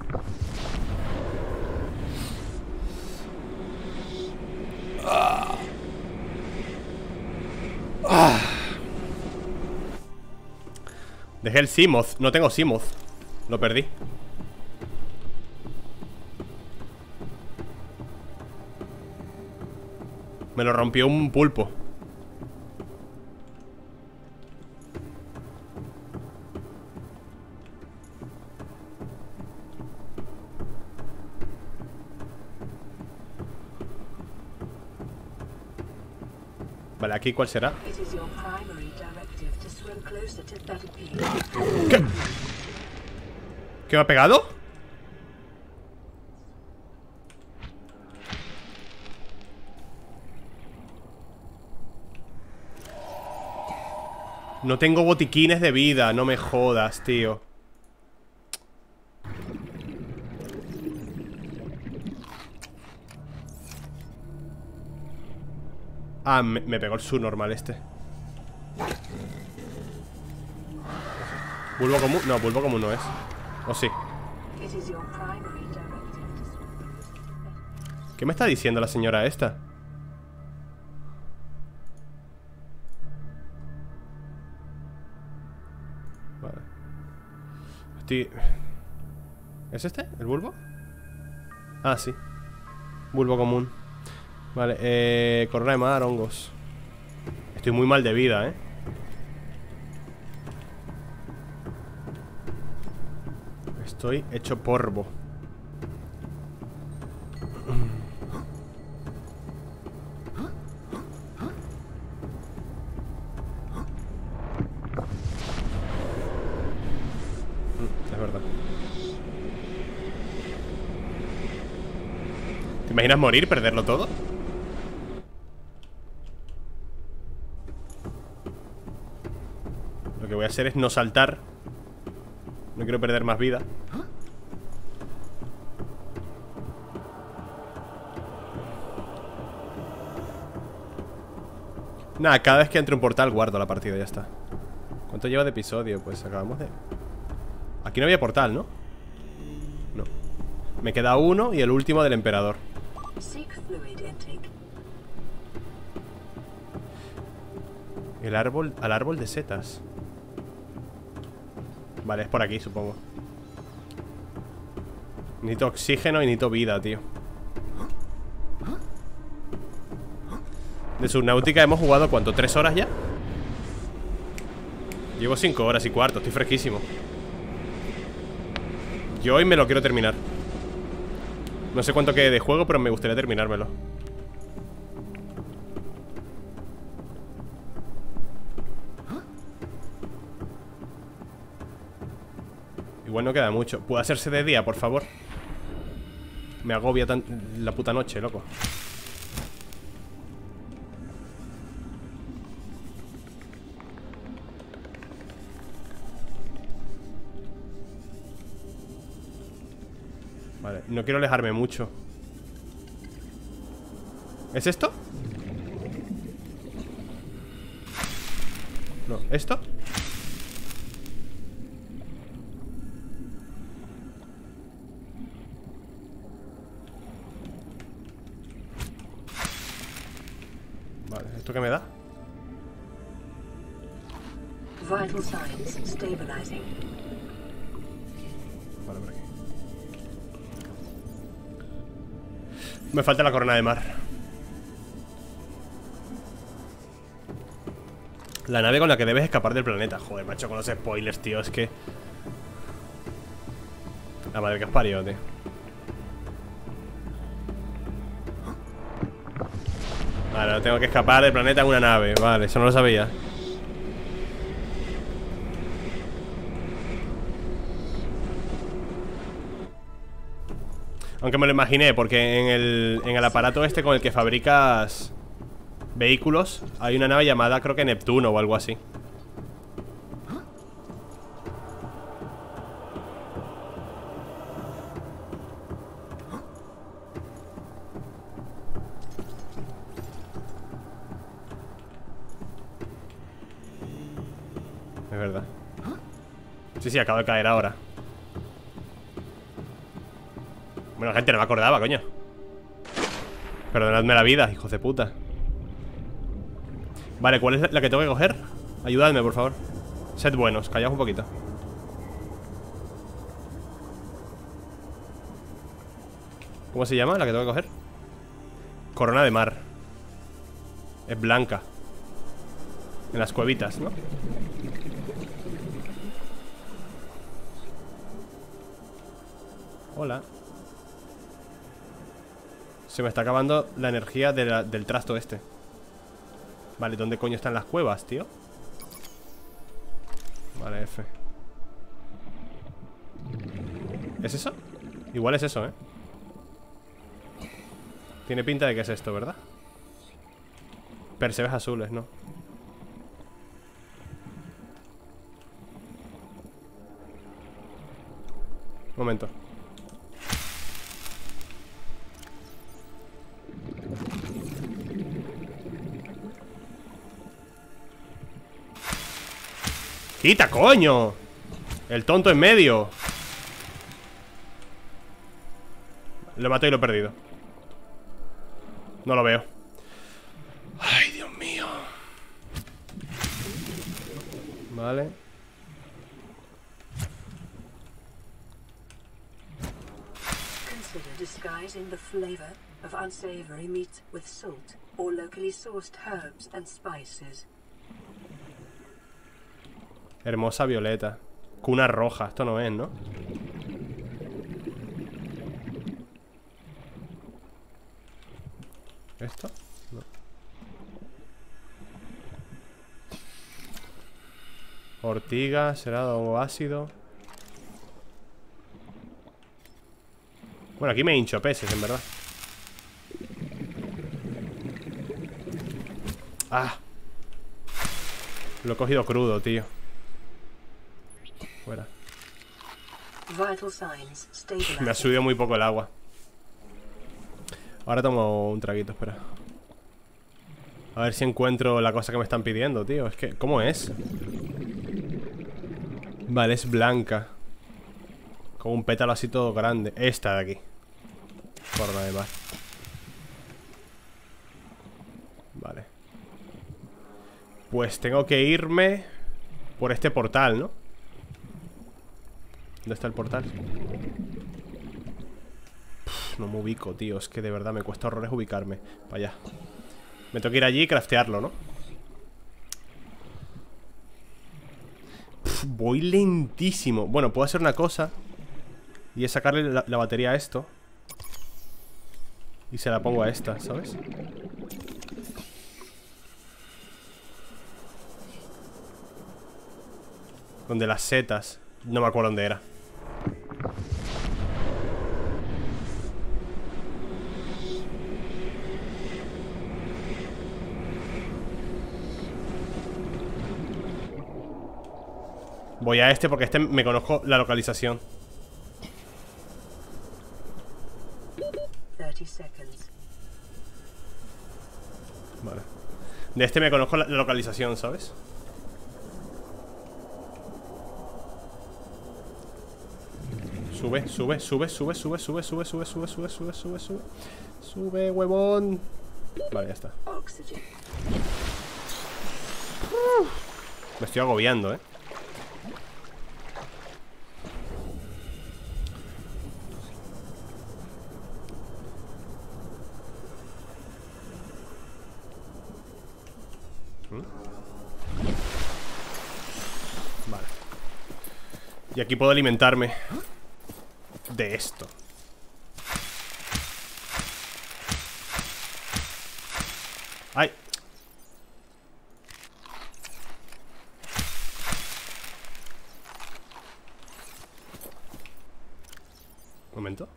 Dejé el Simoth. No tengo Simoth. Lo perdí. Me lo rompió un pulpo. Vale, aquí ¿cuál será? ¿Qué? ¿Qué me ha pegado? No tengo botiquines de vida, no me jodas, tío. Ah, me pegó el subnormal este. ¿Bulbo común? No, bulbo común no es. ¿O sí? ¿Qué me está diciendo la señora esta? Vale. ¿Es este? ¿El bulbo? Ah, sí. Bulbo común. Vale, corona de mar, hongos. Estoy muy mal de vida, Estoy hecho polvo. Es verdad. ¿Te imaginas morir, perderlo todo? Lo que voy a hacer es no saltar. No quiero perder más vida. Nada, cada vez que entre un portal guardo la partida, ya está. ¿Cuánto lleva de episodio? Pues acabamos de... Aquí no había portal, ¿no? No. Me queda uno y el último del emperador. El árbol... Al árbol de setas. Vale, es por aquí, supongo. Necesito oxígeno y necesito vida, tío. De Subnautica hemos jugado, ¿cuánto? ¿3 horas ya? Llevo 5 horas y cuarto, estoy fresquísimo. Yo hoy me lo quiero terminar. No sé cuánto quede de juego, pero me gustaría terminármelo. Igual no queda mucho. ¿Puede hacerse de día, por favor? Me agobia la puta noche, loco. Vale, no quiero alejarme mucho. ¿Es esto? No, ¿esto? Vale, ¿esto qué me da? Vital signs stabilizing. Vale, por aquí. Me falta la corona de mar. La nave con la que debes escapar del planeta. Joder, macho, con los spoilers, tío. Es que... La madre que os parió, tío. Vale, no tengo que escapar del planeta en una nave. Vale, eso no lo sabía. Aunque me lo imaginé, porque en el aparato este con el que fabricas vehículos hay una nave llamada, creo que Neptuno o algo así. Es verdad. Sí, sí, acabo de caer ahora. Bueno, gente, no me acordaba, coño. Perdonadme la vida, hijos de puta. Vale, ¿cuál es la que tengo que coger? Ayudadme, por favor. Sed buenos, callaos un poquito. ¿Cómo se llama la que tengo que coger? Corona de mar. Es blanca. En las cuevitas, ¿no? Hola. Se me está acabando la energía del trasto este. Vale, ¿dónde coño están las cuevas, tío? Vale, F. ¿Es eso? Igual es eso, ¿eh? Tiene pinta de que es esto, ¿verdad? Percebes azules, ¿no? Un momento. ¡Quita, coño! El tonto en medio. Lo mato y lo he perdido. No lo veo. Ay, Dios mío. Vale. Consider disguising the flavor of unsavory meat with salt or locally sourced herbs and spices. Hermosa violeta. Cuna roja. Esto no es, ¿no? ¿Esto? No. Ortiga, serado o ácido. Bueno, aquí me hincho peces, en verdad. Ah. Lo he cogido crudo, tío. Fuera. Me ha subido muy poco el agua. Ahora tomo un traguito, espera. A ver si encuentro la cosa que me están pidiendo, tío. Es que, ¿cómo es? Vale, es blanca. Con un pétalo así todo grande. Esta de aquí. Forma de mar. Vale. Pues tengo que irme por este portal, ¿no? ¿Dónde está el portal? No me ubico, tío. Es que de verdad me cuesta horrores ubicarme. Para allá. Me tengo que ir allí y craftearlo, ¿no? Voy lentísimo. Bueno, puedo hacer una cosa. Y es sacarle la batería a esto. Y se la pongo a esta, ¿sabes? Donde las setas. No me acuerdo dónde era. Voy a este porque este me conozco la localización. 30 seconds. Vale. De este me conozco la localización, ¿sabes? Sube, sube, sube, sube, sube, sube, sube, sube, sube, sube, sube, sube, sube. Sube, huevón. Vale, ya está. Me estoy agobiando, ¿eh? Y aquí puedo alimentarme de esto. ¡Ay! Un momento.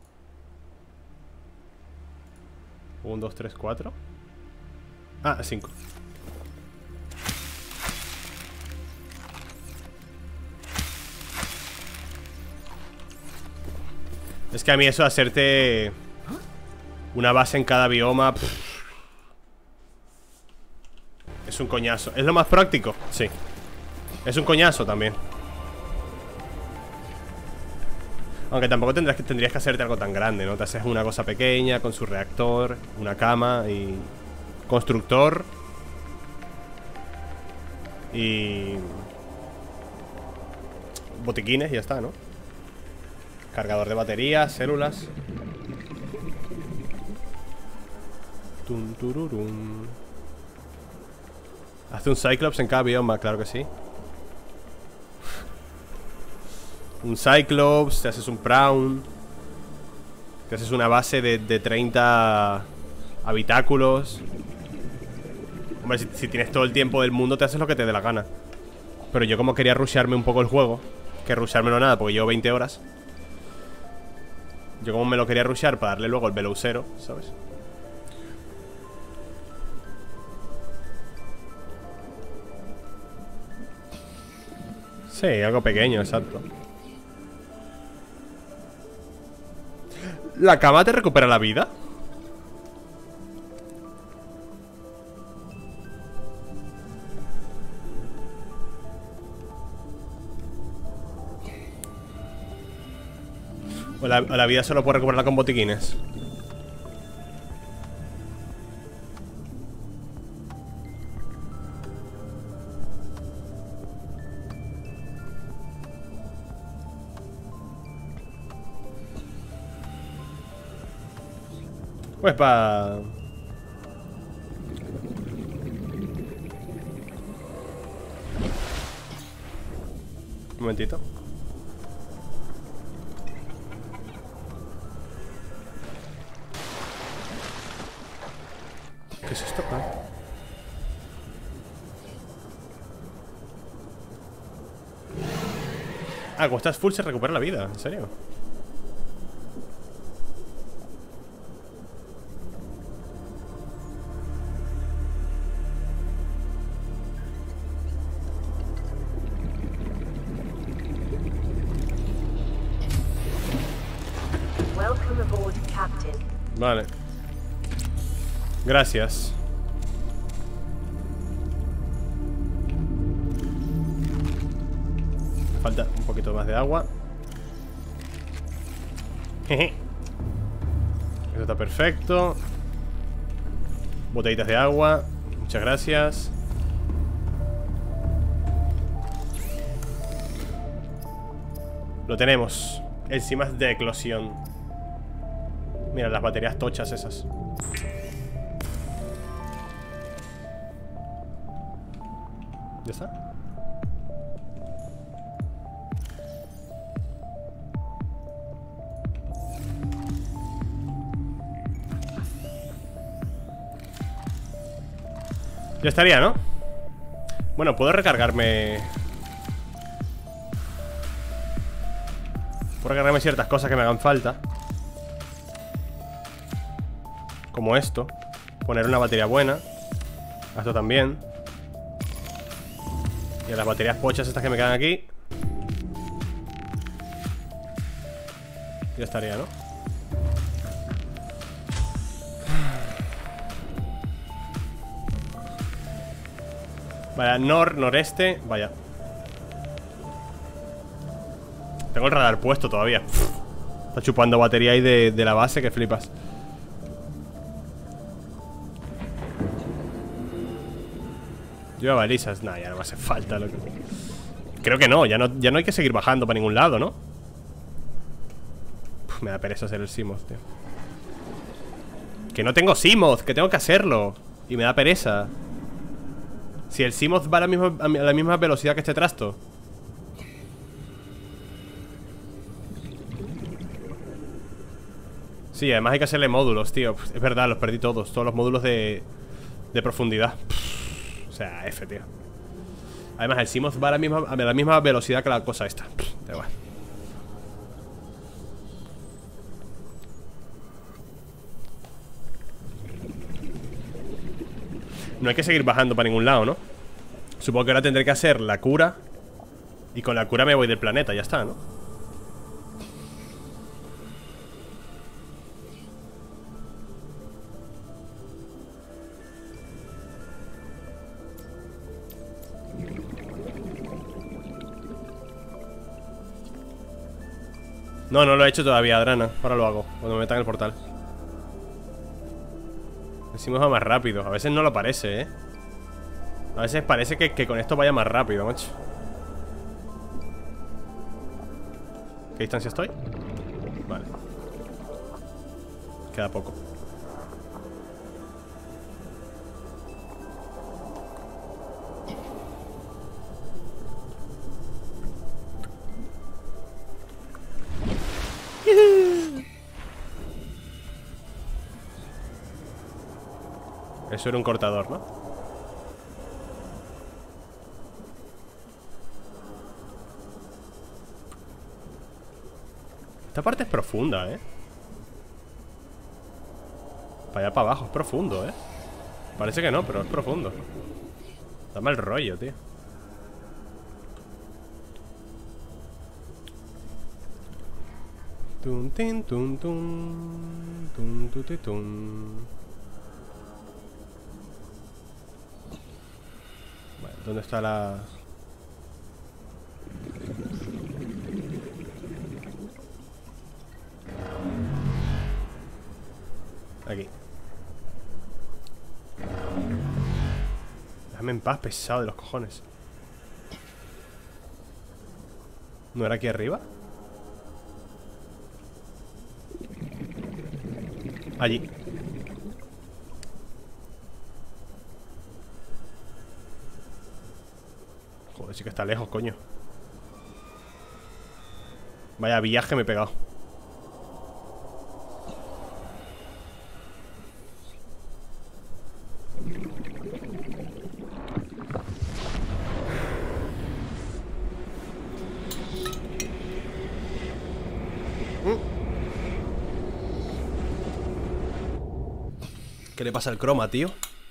1, 2, 3, 4. Ah, 5. Es que a mí eso de hacerte una base en cada bioma es un coñazo. ¿Es lo más práctico? Sí. Es un coñazo también. Aunque tampoco tendrías que hacerte algo tan grande, ¿no? Te haces una cosa pequeña con su reactor, una cama y constructor y botiquines y ya está, ¿no? Cargador de baterías, células. Tum, tururum. Hace un Cyclops en cada bioma, claro que sí. Un Cyclops, te haces un Prawn, te haces una base de 30 habitáculos. Hombre, si tienes todo el tiempo del mundo te haces lo que te dé la gana. Pero yo como quería rushearme un poco el juego, que rusheármelo nada, porque llevo 20 horas. Yo como me lo quería rushear para darle luego el Below Zero, ¿sabes? Sí, algo pequeño, exacto. ¿La cama te recupera la vida? ¿O la vida solo puede recuperarla con botiquines? Pues pa... Un momentito. ¿Qué es esto? Ah, cuando estás full se recupera la vida, ¿en serio? Welcome aboard, Captain. Vale. Gracias. Falta un poquito más de agua. Jeje. Eso está perfecto. Botellitas de agua. Muchas gracias. Lo tenemos. Enzimas de eclosión. Mira, las baterías tochas esas. ¿Ya está? Ya estaría, ¿no? Bueno, puedo recargarme. Puedo recargarme ciertas cosas que me hagan falta. Como esto. Poner una batería buena. Esto también. Y a las baterías pochas estas que me quedan aquí. Ya estaría, ¿no? Vaya, noreste. Vaya. Tengo el radar puesto todavía. Está chupando batería ahí de la base que flipas. Lleva balizas. Nah, ya no me hace falta, loco. Creo que no, ya no hay que seguir bajando para ningún lado, ¿no? Me da pereza hacer el Seamoth, tío. Que no tengo Seamoth, que tengo que hacerlo. Y me da pereza. Si el Seamoth va a la misma velocidad que este trasto. Sí, además hay que hacerle módulos, tío. Es verdad, los perdí todos. Todos los módulos de profundidad. O sea, F, tío. Además, el Seamoth va a la misma velocidad que la cosa esta. Da igual. No hay que seguir bajando para ningún lado, ¿no? Supongo que ahora tendré que hacer la cura. Y con la cura me voy del planeta, ya está, ¿no? No, no lo he hecho todavía, Adrana. Ahora lo hago, cuando me metan en el portal. Decimos va más rápido. A veces no lo parece, ¿eh? A veces parece que con esto vaya más rápido, macho. ¿Qué distancia estoy? Vale. Queda poco. Eso era un cortador, ¿no? Esta parte es profunda, ¿eh? Para allá para abajo, es profundo, ¿eh? Parece que no, pero es profundo. Da mal rollo, tío. Tun, tin, tun, tun. Tun, tu, ti, tun. Vale, ¿dónde está la...? Aquí. Déjame en paz, pesado de los cojones. ¿No era aquí arriba? Allí. Joder, sí que está lejos, coño. Vaya viaje me he pegado. ¿Qué le pasa al croma, tío?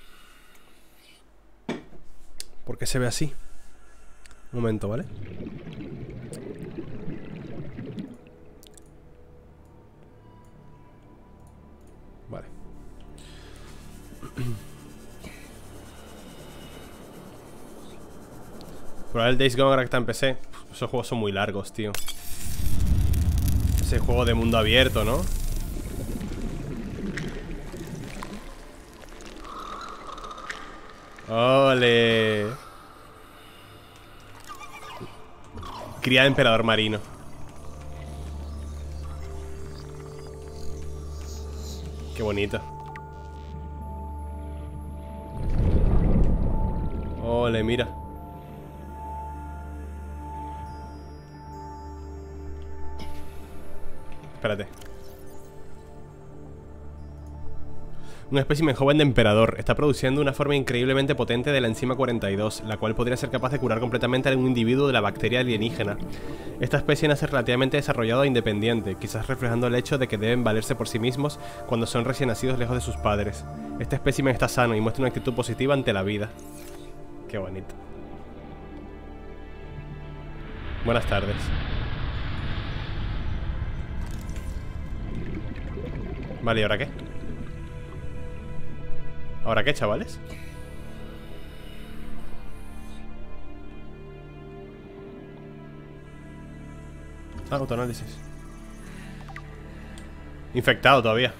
¿Por qué se ve así? Un momento, ¿vale? Vale. Probar el Days Gone ahora que está en PC. Esos juegos son muy largos, tío. Ese juego de mundo abierto, ¿no? ¡Ole! Cría de emperador marino. Qué bonito. ¡Ole, mira! Espérate. Un espécimen joven de emperador. Está produciendo una forma increíblemente potente de la enzima 42, la cual podría ser capaz de curar completamente a un individuo de la bacteria alienígena. Esta especie nace relativamente desarrollada e independiente, quizás reflejando el hecho de que deben valerse por sí mismos cuando son recién nacidos lejos de sus padres. Este espécimen está sano y muestra una actitud positiva ante la vida. Qué bonito. Buenas tardes. Vale, ¿y ahora qué? ¿Ahora qué, chavales? Ah, autoanálisis. Infectado todavía.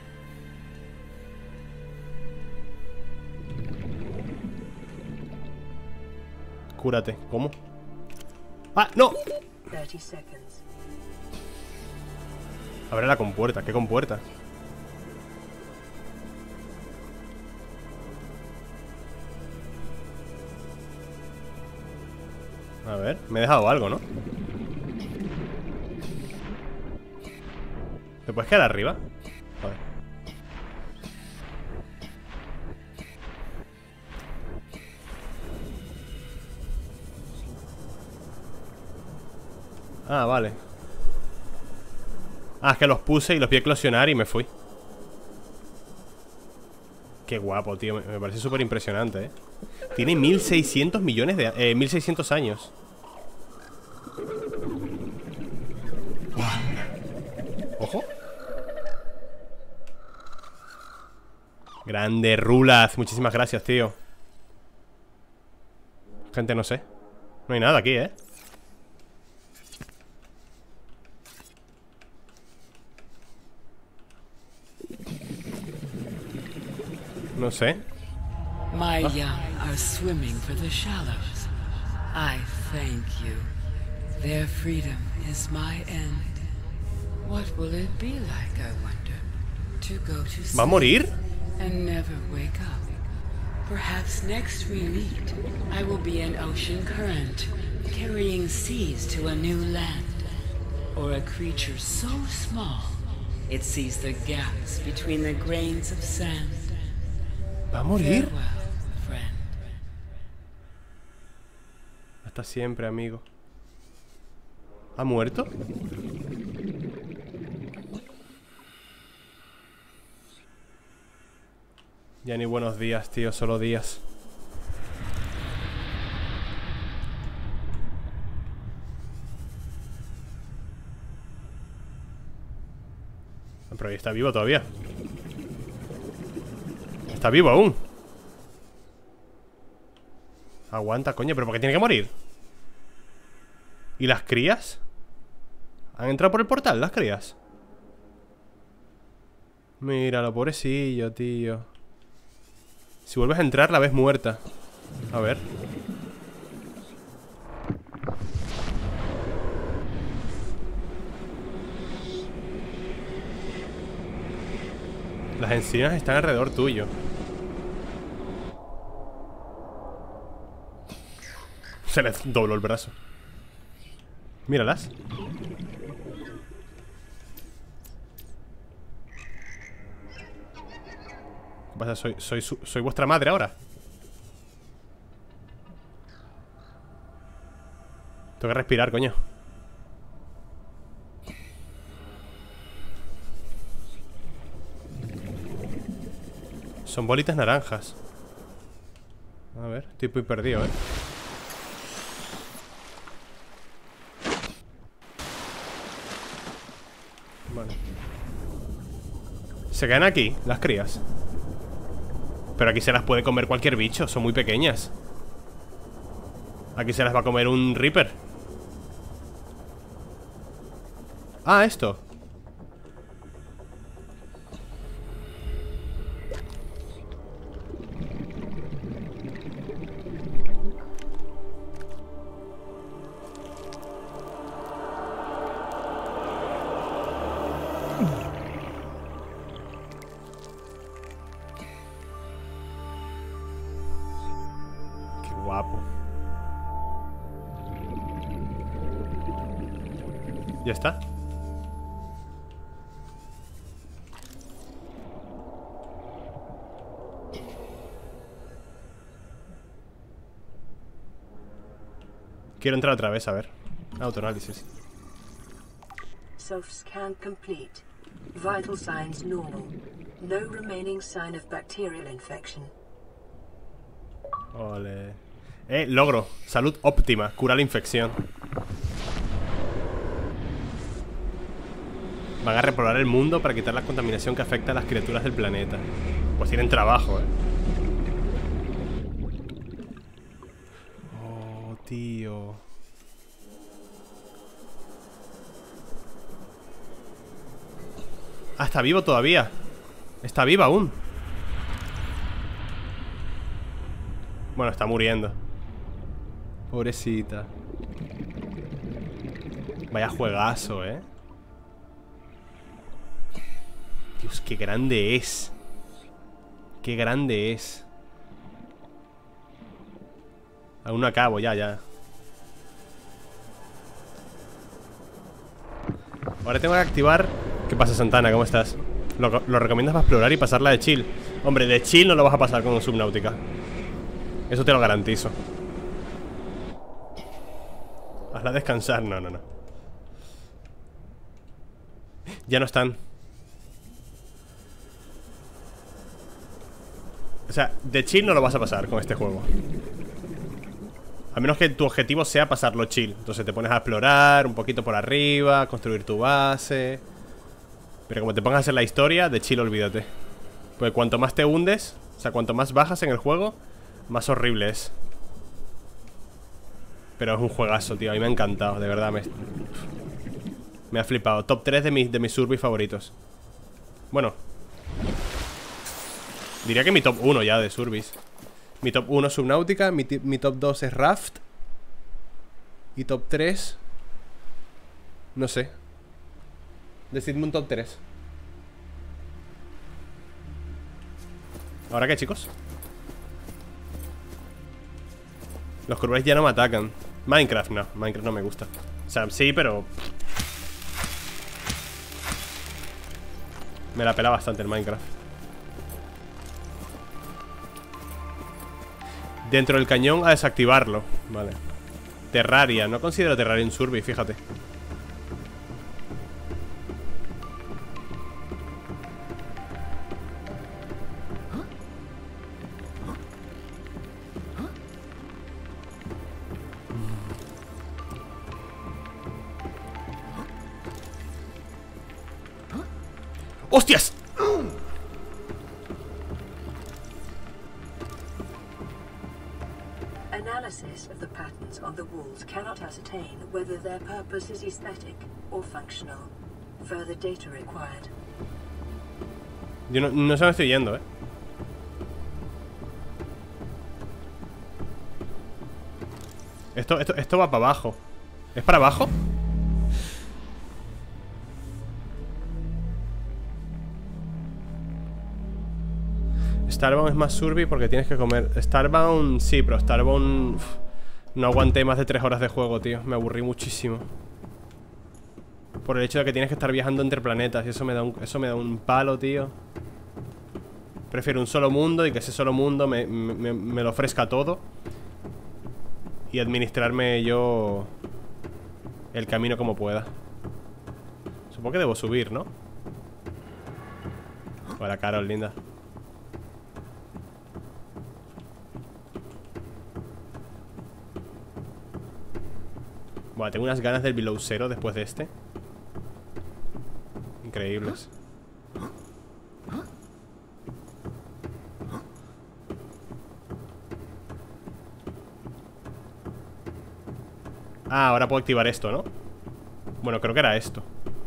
Cúrate. ¿Cómo? ¡Ah, no! 30 seconds. Abre la compuerta. ¿Qué compuerta? A ver, me he dejado algo, ¿no? ¿Te puedes quedar arriba? Joder. Ah, vale. Ah, es que los puse y los vi eclosionar y me fui. Qué guapo, tío. Me parece súper impresionante, ¿eh? Tiene 1600 millones de... 1600 años. Ojo. Grande, Rulaz. Muchísimas gracias, tío. Gente, no sé. No hay nada aquí, ¿eh? No sé. My young are swimming for the shallows. I thank you. Their freedom is my end. What will it be like, I wonder, to go to ¿Va a morir? and never wake up? Perhaps next we meet, I will be an ocean current, carrying seas to a new land. Or a creature so small, it sees the gaps between the grains of sand. ¿Va a morir? Farewell, friend. Hasta siempre, amigo. ¿Ha muerto? Ya ni buenos días, tío, solo días. Pero ahí está vivo todavía. Está vivo aún. Aguanta, coño, pero ¿por qué tiene que morir? ¿Y las crías? ¿Han entrado por el portal las crías? Míralo, pobrecillo, tío. Si vuelves a entrar la ves muerta. A ver. Las encinas están alrededor tuyo. Se le dobló el brazo. Míralas. ¿Qué pasa? Soy vuestra madre ahora. Tengo que respirar, coño. Son bolitas naranjas. A ver, estoy muy perdido, ¿eh? Vale. Se quedan aquí, las crías. Pero aquí se las puede comer cualquier bicho, son muy pequeñas. Aquí se las va a comer un Reaper. Ah, esto. Qué guapo. ¿Ya está? Quiero entrar otra vez, a ver. Autoanálisis. Self-scan complete. Vital signs normal. No remaining sign of bacterial infection. Ole. Logro. Salud óptima. Cura la infección. Van a repoblar el mundo para quitar la contaminación que afecta a las criaturas del planeta. Pues tienen trabajo, Oh, tío. Ah, está vivo todavía. Está viva aún. Bueno, está muriendo. Pobrecita. Vaya juegazo, Dios, qué grande es. Qué grande es. Aún no acabo, ya. Ahora tengo que activar... ¿Qué pasa, Santana? ¿Cómo estás? Lo recomiendas para explorar y pasarla de chill. Hombre, de chill no lo vas a pasar con Subnautica. Eso te lo garantizo. Hazla descansar, no. Ya no están. O sea, de chill no lo vas a pasar con este juego. A menos que tu objetivo sea pasarlo chill. Entonces te pones a explorar un poquito por arriba, construir tu base. Pero como te pongas a hacer la historia, de chill olvídate. Porque cuanto más te hundes, o sea, cuanto más bajas en el juego, más horrible es. Pero es un juegazo, tío. A mí me ha encantado, de verdad. Me ha flipado. Top 3 de mis survey favoritos. Bueno, diría que mi top 1 ya de surveys. Mi top 1 es Subnautica, mi top 2 es Raft. Y top 3, no sé. Decidme un top 3. ¿Ahora qué, chicos? Los curvers ya no me atacan. Minecraft no me gusta. O sea, sí, pero me la pela bastante el Minecraft. Dentro del cañón a desactivarlo. Vale. Terraria, no considero Terraria un survey, fíjate. ¡Hostias! Analysis of the patterns on the walls cannot ascertain whether their purpose is aesthetic or functional. Further data required. Yo no sé dónde estoy yendo, Esto va para abajo. ¿Es para abajo? Starbound es más survey porque tienes que comer. Starbound, sí, pero Starbound no aguanté más de 3 horas de juego, tío. Me aburrí muchísimo. Por el hecho de que tienes que estar viajando entre planetas. Y eso me da un palo, tío. Prefiero un solo mundo y que ese solo mundo me lo ofrezca todo. Y administrarme yo el camino como pueda. Supongo que debo subir, ¿no? Hola, Carol, linda. Bueno, tengo unas ganas del Below Zero después de este. Increíbles. Ah, ahora puedo activar esto, ¿no? Bueno, creo que era esto.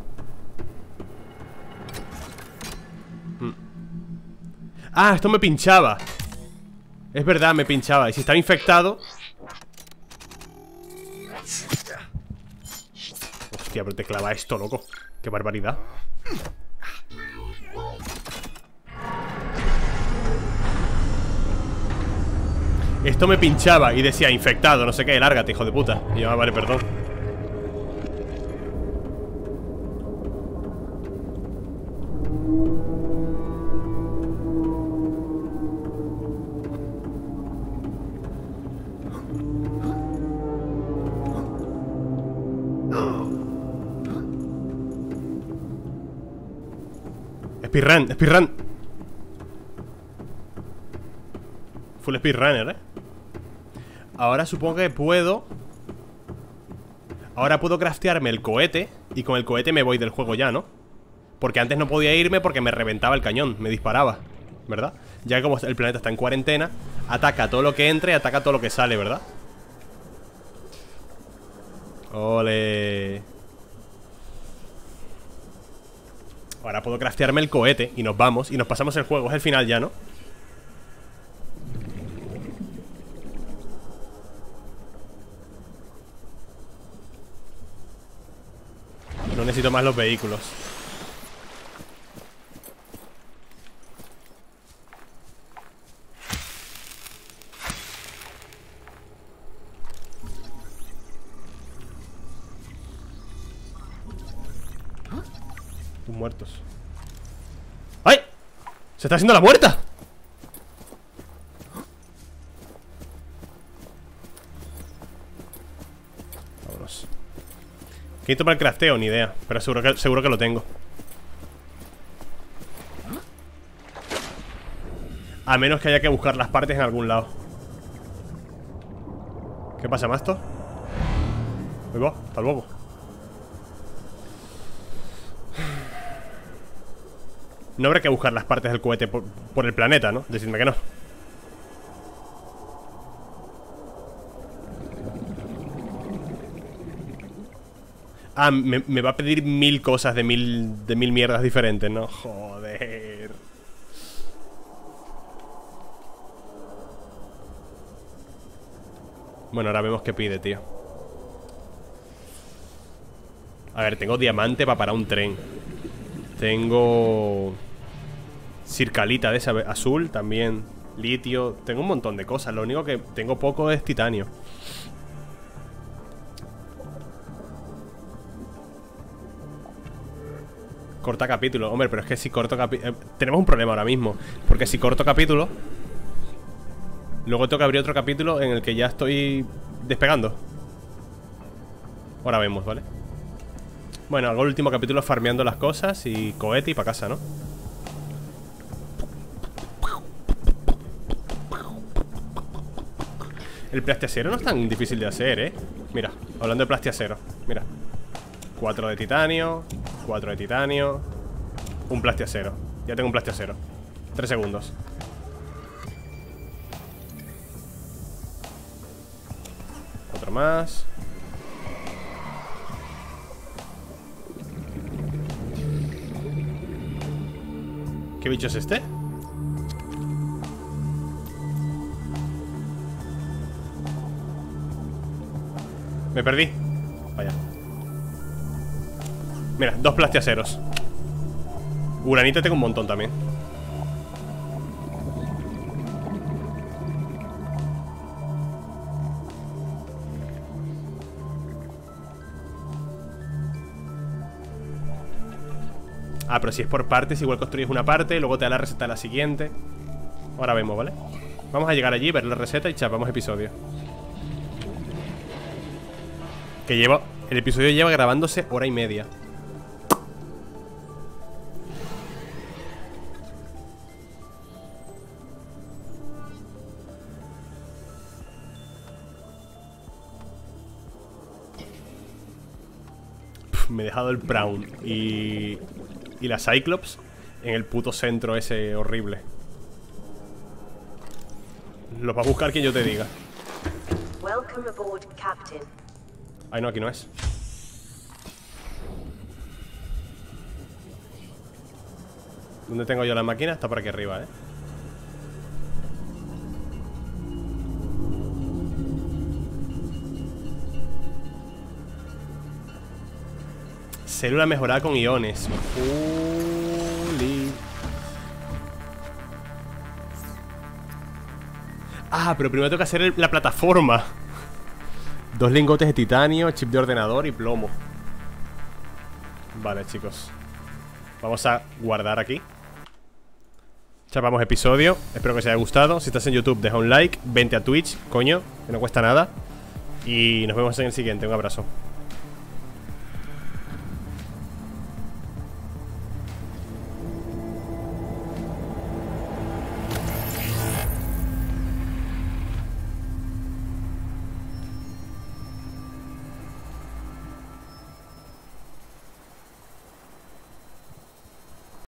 Ah, esto me pinchaba. Es verdad, me pinchaba. Y si estaba infectado... Hostia, pero te clava esto, loco. Qué barbaridad. Esto me pinchaba y decía infectado, no sé qué, lárgate, hijo de puta. Y yo, vale, perdón. Speedrun. Full speedrunner, Ahora supongo que puedo. Ahora puedo craftearme el cohete. Y con el cohete me voy del juego ya, ¿no? Porque antes no podía irme porque me reventaba el cañón. Me disparaba, ¿verdad? Ya que como el planeta está en cuarentena, ataca todo lo que entre y ataca todo lo que sale, ¿verdad? Ole. Ahora puedo craftearme el cohete y nos vamos y nos pasamos el juego. Es el final ya, ¿no? No necesito más los vehículos. Muertos. ¡Se está haciendo la muerta! Vámonos. ¿Qué necesito para el crafteo? Ni idea. Pero seguro que lo tengo. A menos que haya que buscar las partes en algún lado. ¿Qué pasa, Masto? Ahí va, hasta luego. No habrá que buscar las partes del cohete por el planeta, ¿no? Decidme que no. Ah, me va a pedir 1000 cosas de mil mierdas diferentes, ¿no? Joder. Bueno, ahora vemos qué pide, tío. A ver, tengo diamante para parar un tren. Tengo circalita de esa azul también. Litio. Tengo un montón de cosas. Lo único que tengo poco es titanio. Corta capítulo. Hombre, pero es que si corto capítulo... tenemos un problema ahora mismo. Porque si corto capítulo, luego tengo que abrir otro capítulo en el que ya estoy despegando. Ahora vemos, ¿vale? Bueno, hago el último capítulo farmeando las cosas y cohete y pa' casa, ¿no? El plastiacero no es tan difícil de hacer, ¿eh? Mira, hablando de plastiacero, mira. 4 de titanio, 4 de titanio, un plastiacero. Ya tengo un plastiacero. 3 segundos. Otro más. ¿Qué bicho es este? Me perdí. Vaya. Mira, 2 plastiaceros. Uranita tengo un montón también. Ah, pero si es por partes, igual construyes una parte, luego te da la receta de la siguiente. Ahora vemos, ¿vale? Vamos a llegar allí, ver la receta y chapamos episodio. Que lleva... El episodio lleva grabándose 1h30. Me he dejado el Brown y la Cyclops en el puto centro ese horrible. Los va a buscar quien yo te diga. Welcome aboard, Captain. Ay, no, aquí no es. ¿Dónde tengo yo la máquina? Está por aquí arriba, ¿eh? Célula mejorada con iones. Ah, pero primero tengo que hacer la plataforma. 2 lingotes de titanio, chip de ordenador y plomo. Vale, chicos. Vamos a guardar aquí. Chapamos episodio. Espero que os haya gustado. Si estás en YouTube, deja un like. Vente a Twitch, coño, que no cuesta nada. Y nos vemos en el siguiente. Un abrazo.